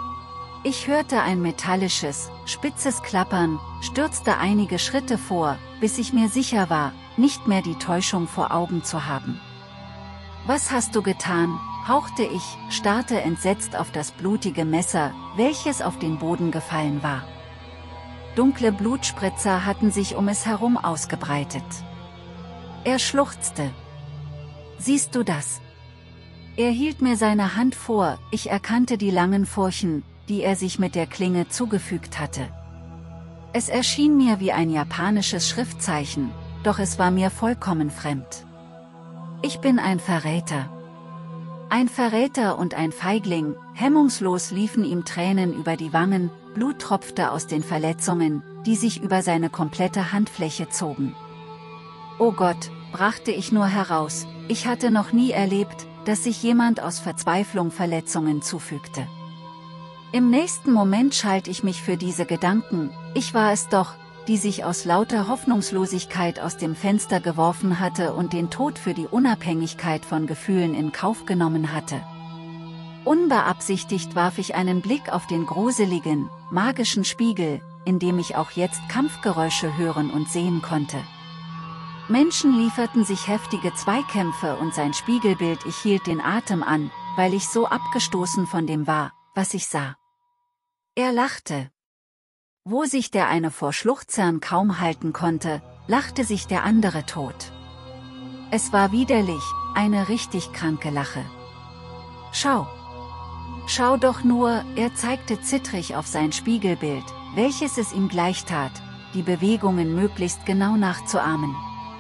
Ich hörte ein metallisches, spitzes Klappern, stürzte einige Schritte vor, bis ich mir sicher war, nicht mehr die Täuschung vor Augen zu haben. »Was hast du getan?« hauchte ich, starrte entsetzt auf das blutige Messer, welches auf den Boden gefallen war. Dunkle Blutspritzer hatten sich um es herum ausgebreitet. Er schluchzte. »Siehst du das?« Er hielt mir seine Hand vor, ich erkannte die langen Furchen, die er sich mit der Klinge zugefügt hatte. Es erschien mir wie ein japanisches Schriftzeichen, doch es war mir vollkommen fremd. Ich bin ein Verräter. Ein Verräter und ein Feigling, hemmungslos liefen ihm Tränen über die Wangen, Blut tropfte aus den Verletzungen, die sich über seine komplette Handfläche zogen. Oh Gott, brachte ich nur heraus, ich hatte noch nie erlebt, dass sich jemand aus Verzweiflung Verletzungen zufügte. Im nächsten Moment schalt ich mich für diese Gedanken, ich war es doch, die sich aus lauter Hoffnungslosigkeit aus dem Fenster geworfen hatte und den Tod für die Unabhängigkeit von Gefühlen in Kauf genommen hatte. Unbeabsichtigt warf ich einen Blick auf den gruseligen, magischen Spiegel, in dem ich auch jetzt Kampfgeräusche hören und sehen konnte. Menschen lieferten sich heftige Zweikämpfe und sein Spiegelbild, ich hielt den Atem an, weil ich so abgestoßen von dem war, was ich sah. Er lachte. Wo sich der eine vor Schluchzern kaum halten konnte, lachte sich der andere tot. Es war widerlich, eine richtig kranke Lache. Schau! Schau doch nur, er zeigte zittrig auf sein Spiegelbild, welches es ihm gleichtat, die Bewegungen möglichst genau nachzuahmen.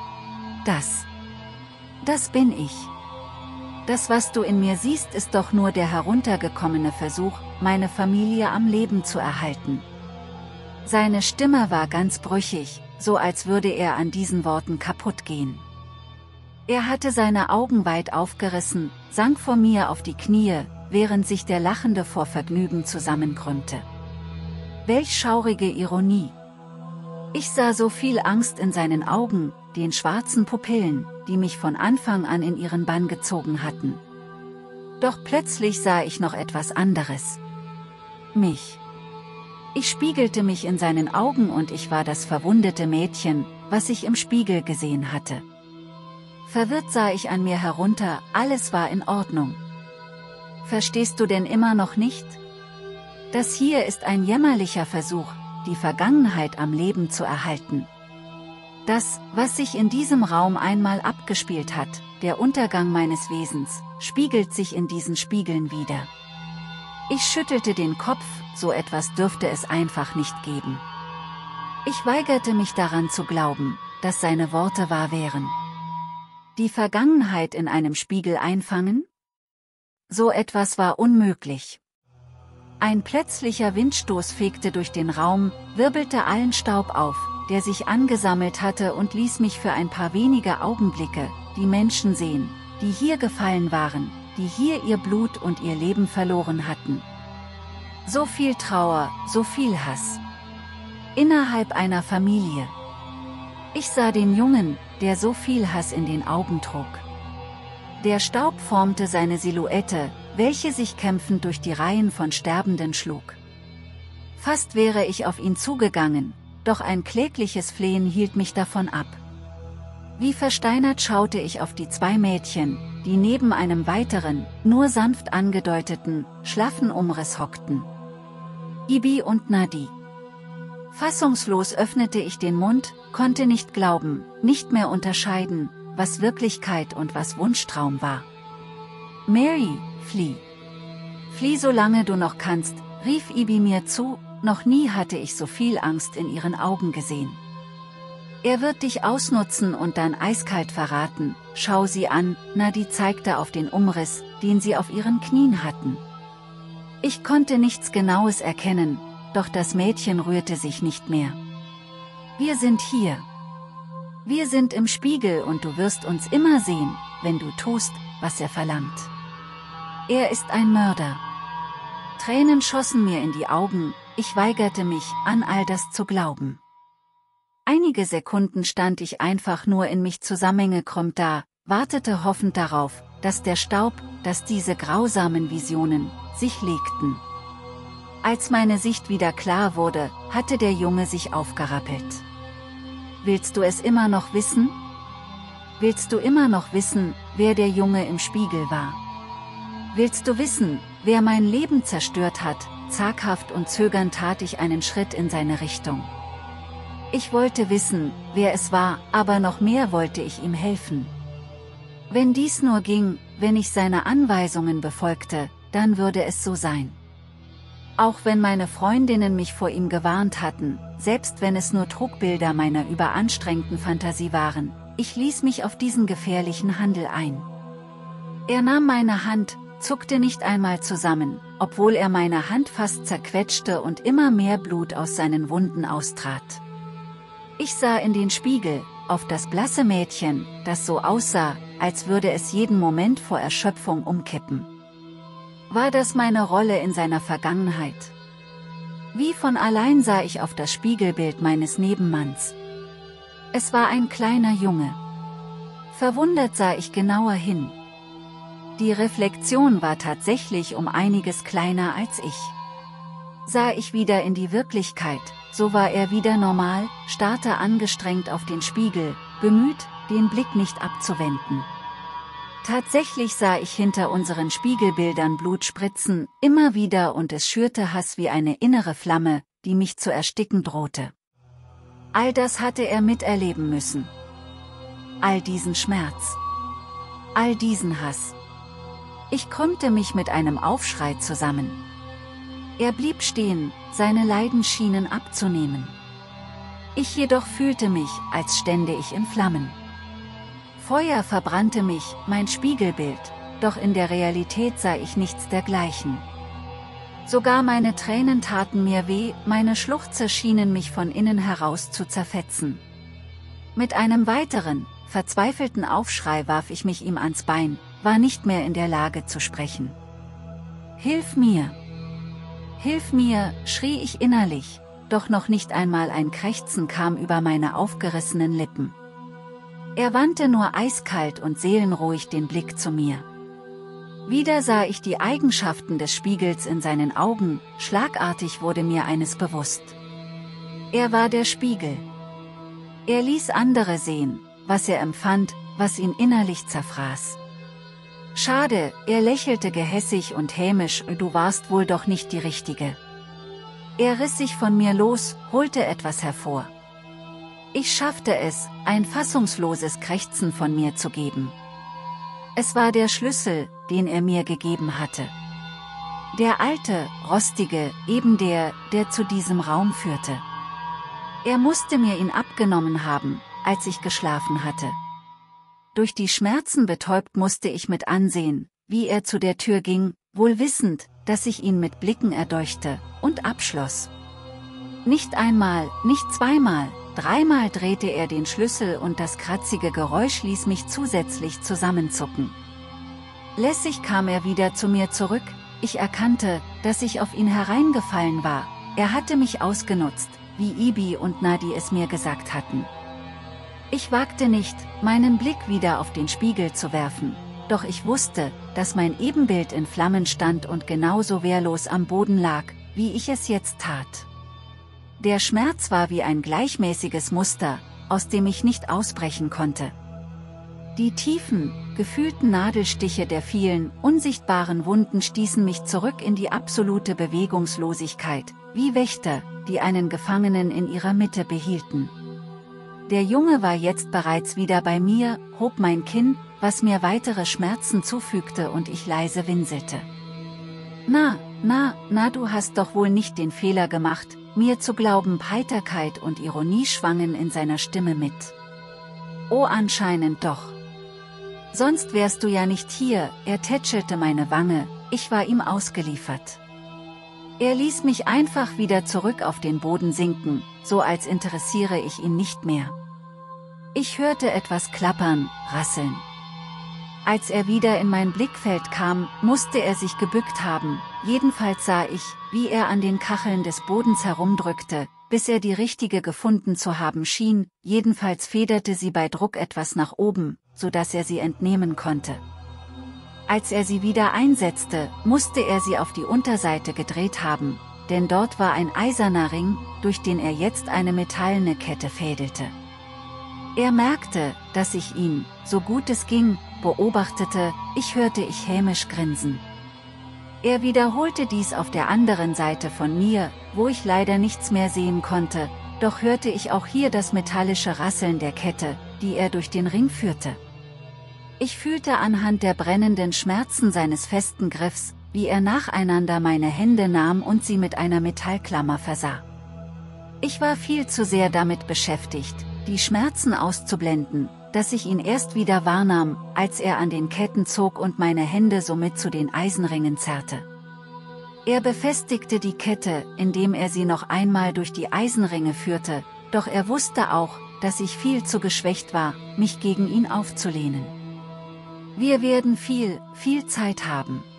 Das bin ich. Das, was du in mir siehst, ist doch nur der heruntergekommene Versuch, meine Familie am Leben zu erhalten. Seine Stimme war ganz brüchig, so als würde er an diesen Worten kaputt gehen. Er hatte seine Augen weit aufgerissen, sank vor mir auf die Knie, während sich der Lachende vor Vergnügen zusammenkrümmte. Welch schaurige Ironie! Ich sah so viel Angst in seinen Augen, den schwarzen Pupillen, die mich von Anfang an in ihren Bann gezogen hatten. Doch plötzlich sah ich noch etwas anderes. Mich. Ich spiegelte mich in seinen Augen und ich war das verwundete Mädchen, was ich im Spiegel gesehen hatte. Verwirrt sah ich an mir herunter, alles war in Ordnung. Verstehst du denn immer noch nicht? Das hier ist ein jämmerlicher Versuch, die Vergangenheit am Leben zu erhalten. Das, was sich in diesem Raum einmal abgespielt hat, der Untergang meines Wesens, spiegelt sich in diesen Spiegeln wider. Ich schüttelte den Kopf, so etwas dürfte es einfach nicht geben. Ich weigerte mich daran zu glauben, dass seine Worte wahr wären. Die Vergangenheit in einem Spiegel einfangen? so etwas war unmöglich. Ein plötzlicher Windstoß fegte durch den Raum, wirbelte allen Staub auf, der sich angesammelt hatte und ließ mich für ein paar wenige Augenblicke die Menschen sehen, die hier gefallen waren, die hier ihr Blut und ihr Leben verloren hatten. So viel Trauer, so viel Hass. Innerhalb einer Familie. Ich sah den Jungen, der so viel Hass in den Augen trug. Der Staub formte seine Silhouette, welche sich kämpfend durch die Reihen von Sterbenden schlug. Fast wäre ich auf ihn zugegangen, doch ein klägliches Flehen hielt mich davon ab. Wie versteinert schaute ich auf die zwei Mädchen, die neben einem weiteren, nur sanft angedeuteten, schlaffen Umriss hockten. Ibi und Nadi. Fassungslos öffnete ich den Mund, konnte nicht glauben, nicht mehr unterscheiden, was Wirklichkeit und was Wunschtraum war. Mary, flieh! Flieh solange du noch kannst, rief Ibi mir zu, noch nie hatte ich so viel Angst in ihren Augen gesehen. Er wird dich ausnutzen und dann eiskalt verraten, schau sie an, Nadi zeigte auf den Umriss, den sie auf ihren Knien hatten. Ich konnte nichts Genaues erkennen, doch das Mädchen rührte sich nicht mehr. Wir sind hier. Wir sind im Spiegel und du wirst uns immer sehen, wenn du tust, was er verlangt. Er ist ein Mörder. Tränen schossen mir in die Augen, ich weigerte mich, an all das zu glauben. Einige Sekunden stand ich einfach nur in mich zusammengekrümmt da, wartete hoffend darauf, dass der Staub, dass diese grausamen Visionen, sich legten. Als meine Sicht wieder klar wurde, hatte der Junge sich aufgerappelt. Willst du es immer noch wissen? Willst du immer noch wissen, wer der Junge im Spiegel war? Willst du wissen, wer mein Leben zerstört hat? Zaghaft und zögernd tat ich einen Schritt in seine Richtung. Ich wollte wissen, wer es war, aber noch mehr wollte ich ihm helfen. Wenn dies nur ging, wenn ich seine Anweisungen befolgte, dann würde es so sein. Auch wenn meine Freundinnen mich vor ihm gewarnt hatten, selbst wenn es nur Trugbilder meiner überanstrengten Fantasie waren, ich ließ mich auf diesen gefährlichen Handel ein. Er nahm meine Hand, zuckte nicht einmal zusammen, obwohl er meine Hand fast zerquetschte und immer mehr Blut aus seinen Wunden austrat. Ich sah in den Spiegel, auf das blasse Mädchen, das so aussah, als würde es jeden Moment vor Erschöpfung umkippen. War das meine Rolle in seiner Vergangenheit? Wie von allein sah ich auf das Spiegelbild meines Nebenmanns. Es war ein kleiner Junge. Verwundert sah ich genauer hin. Die Reflexion war tatsächlich um einiges kleiner als ich. Sah ich wieder in die Wirklichkeit, so war er wieder normal, starrte angestrengt auf den Spiegel, bemüht, den Blick nicht abzuwenden. Tatsächlich sah ich hinter unseren Spiegelbildern Blut spritzen, immer wieder, und es schürte Hass wie eine innere Flamme, die mich zu ersticken drohte. All das hatte er miterleben müssen. All diesen Schmerz. All diesen Hass. Ich krümmte mich mit einem Aufschrei zusammen. Er blieb stehen, seine Leiden schienen abzunehmen. Ich jedoch fühlte mich, als stände ich in Flammen. Feuer verbrannte mich, mein Spiegelbild, doch in der Realität sah ich nichts dergleichen. Sogar meine Tränen taten mir weh, meine Schluchzer schienen mich von innen heraus zu zerfetzen. Mit einem weiteren, verzweifelten Aufschrei warf ich mich ihm ans Bein, war nicht mehr in der Lage zu sprechen. »Hilf mir! Hilf mir«, schrie ich innerlich, doch noch nicht einmal ein Krächzen kam über meine aufgerissenen Lippen. Er wandte nur eiskalt und seelenruhig den Blick zu mir. Wieder sah ich die Eigenschaften des Spiegels in seinen Augen, schlagartig wurde mir eines bewusst. Er war der Spiegel. Er ließ andere sehen, was er empfand, was ihn innerlich zerfraß. Schade, er lächelte gehässig und hämisch, du warst wohl doch nicht die Richtige. Er riss sich von mir los, holte etwas hervor. Ich schaffte es, ein fassungsloses Krächzen von mir zu geben. Es war der Schlüssel, den er mir gegeben hatte. Der alte, rostige, eben der zu diesem Raum führte. Er musste mir ihn abgenommen haben, als ich geschlafen hatte. Durch die Schmerzen betäubt musste ich mit ansehen, wie er zu der Tür ging, wohl wissend, dass ich ihn mit Blicken erdolchte, und abschloss. Nicht einmal, nicht zweimal, dreimal drehte er den Schlüssel und das kratzige Geräusch ließ mich zusätzlich zusammenzucken. Lässig kam er wieder zu mir zurück, ich erkannte, dass ich auf ihn hereingefallen war, er hatte mich ausgenutzt, wie Ibi und Nadi es mir gesagt hatten. Ich wagte nicht, meinen Blick wieder auf den Spiegel zu werfen, doch ich wusste, dass mein Ebenbild in Flammen stand und genauso wehrlos am Boden lag, wie ich es jetzt tat. Der Schmerz war wie ein gleichmäßiges Muster, aus dem ich nicht ausbrechen konnte. Die tiefen, gefühlten Nadelstiche der vielen, unsichtbaren Wunden stießen mich zurück in die absolute Bewegungslosigkeit, wie Wächter, die einen Gefangenen in ihrer Mitte behielten. Der Junge war jetzt bereits wieder bei mir, hob mein Kinn, was mir weitere Schmerzen zufügte und ich leise winselte. Na, du hast doch wohl nicht den Fehler gemacht, mir zu glauben. Heiterkeit und Ironie schwangen in seiner Stimme mit. Oh, anscheinend doch. Sonst wärst du ja nicht hier, er tätschelte meine Wange, ich war ihm ausgeliefert. Er ließ mich einfach wieder zurück auf den Boden sinken, so als interessiere ich ihn nicht mehr. Ich hörte etwas klappern, rasseln. Als er wieder in mein Blickfeld kam, musste er sich gebückt haben, jedenfalls sah ich, wie er an den Kacheln des Bodens herumdrückte, bis er die richtige gefunden zu haben schien, jedenfalls federte sie bei Druck etwas nach oben, so dass er sie entnehmen konnte. Als er sie wieder einsetzte, musste er sie auf die Unterseite gedreht haben, denn dort war ein eiserner Ring, durch den er jetzt eine metallene Kette fädelte. Er merkte, dass ich ihn, so gut es ging, beobachtete, ich hörte ich hämisch grinsen. Er wiederholte dies auf der anderen Seite von mir, wo ich leider nichts mehr sehen konnte, doch hörte ich auch hier das metallische Rasseln der Kette, die er durch den Ring führte. Ich fühlte anhand der brennenden Schmerzen seines festen Griffs, wie er nacheinander meine Hände nahm und sie mit einer Metallklammer versah. Ich war viel zu sehr damit beschäftigt, die Schmerzen auszublenden, dass ich ihn erst wieder wahrnahm, als er an den Ketten zog und meine Hände somit zu den Eisenringen zerrte. Er befestigte die Kette, indem er sie noch einmal durch die Eisenringe führte, doch er wusste auch, dass ich viel zu geschwächt war, mich gegen ihn aufzulehnen. Wir werden viel Zeit haben.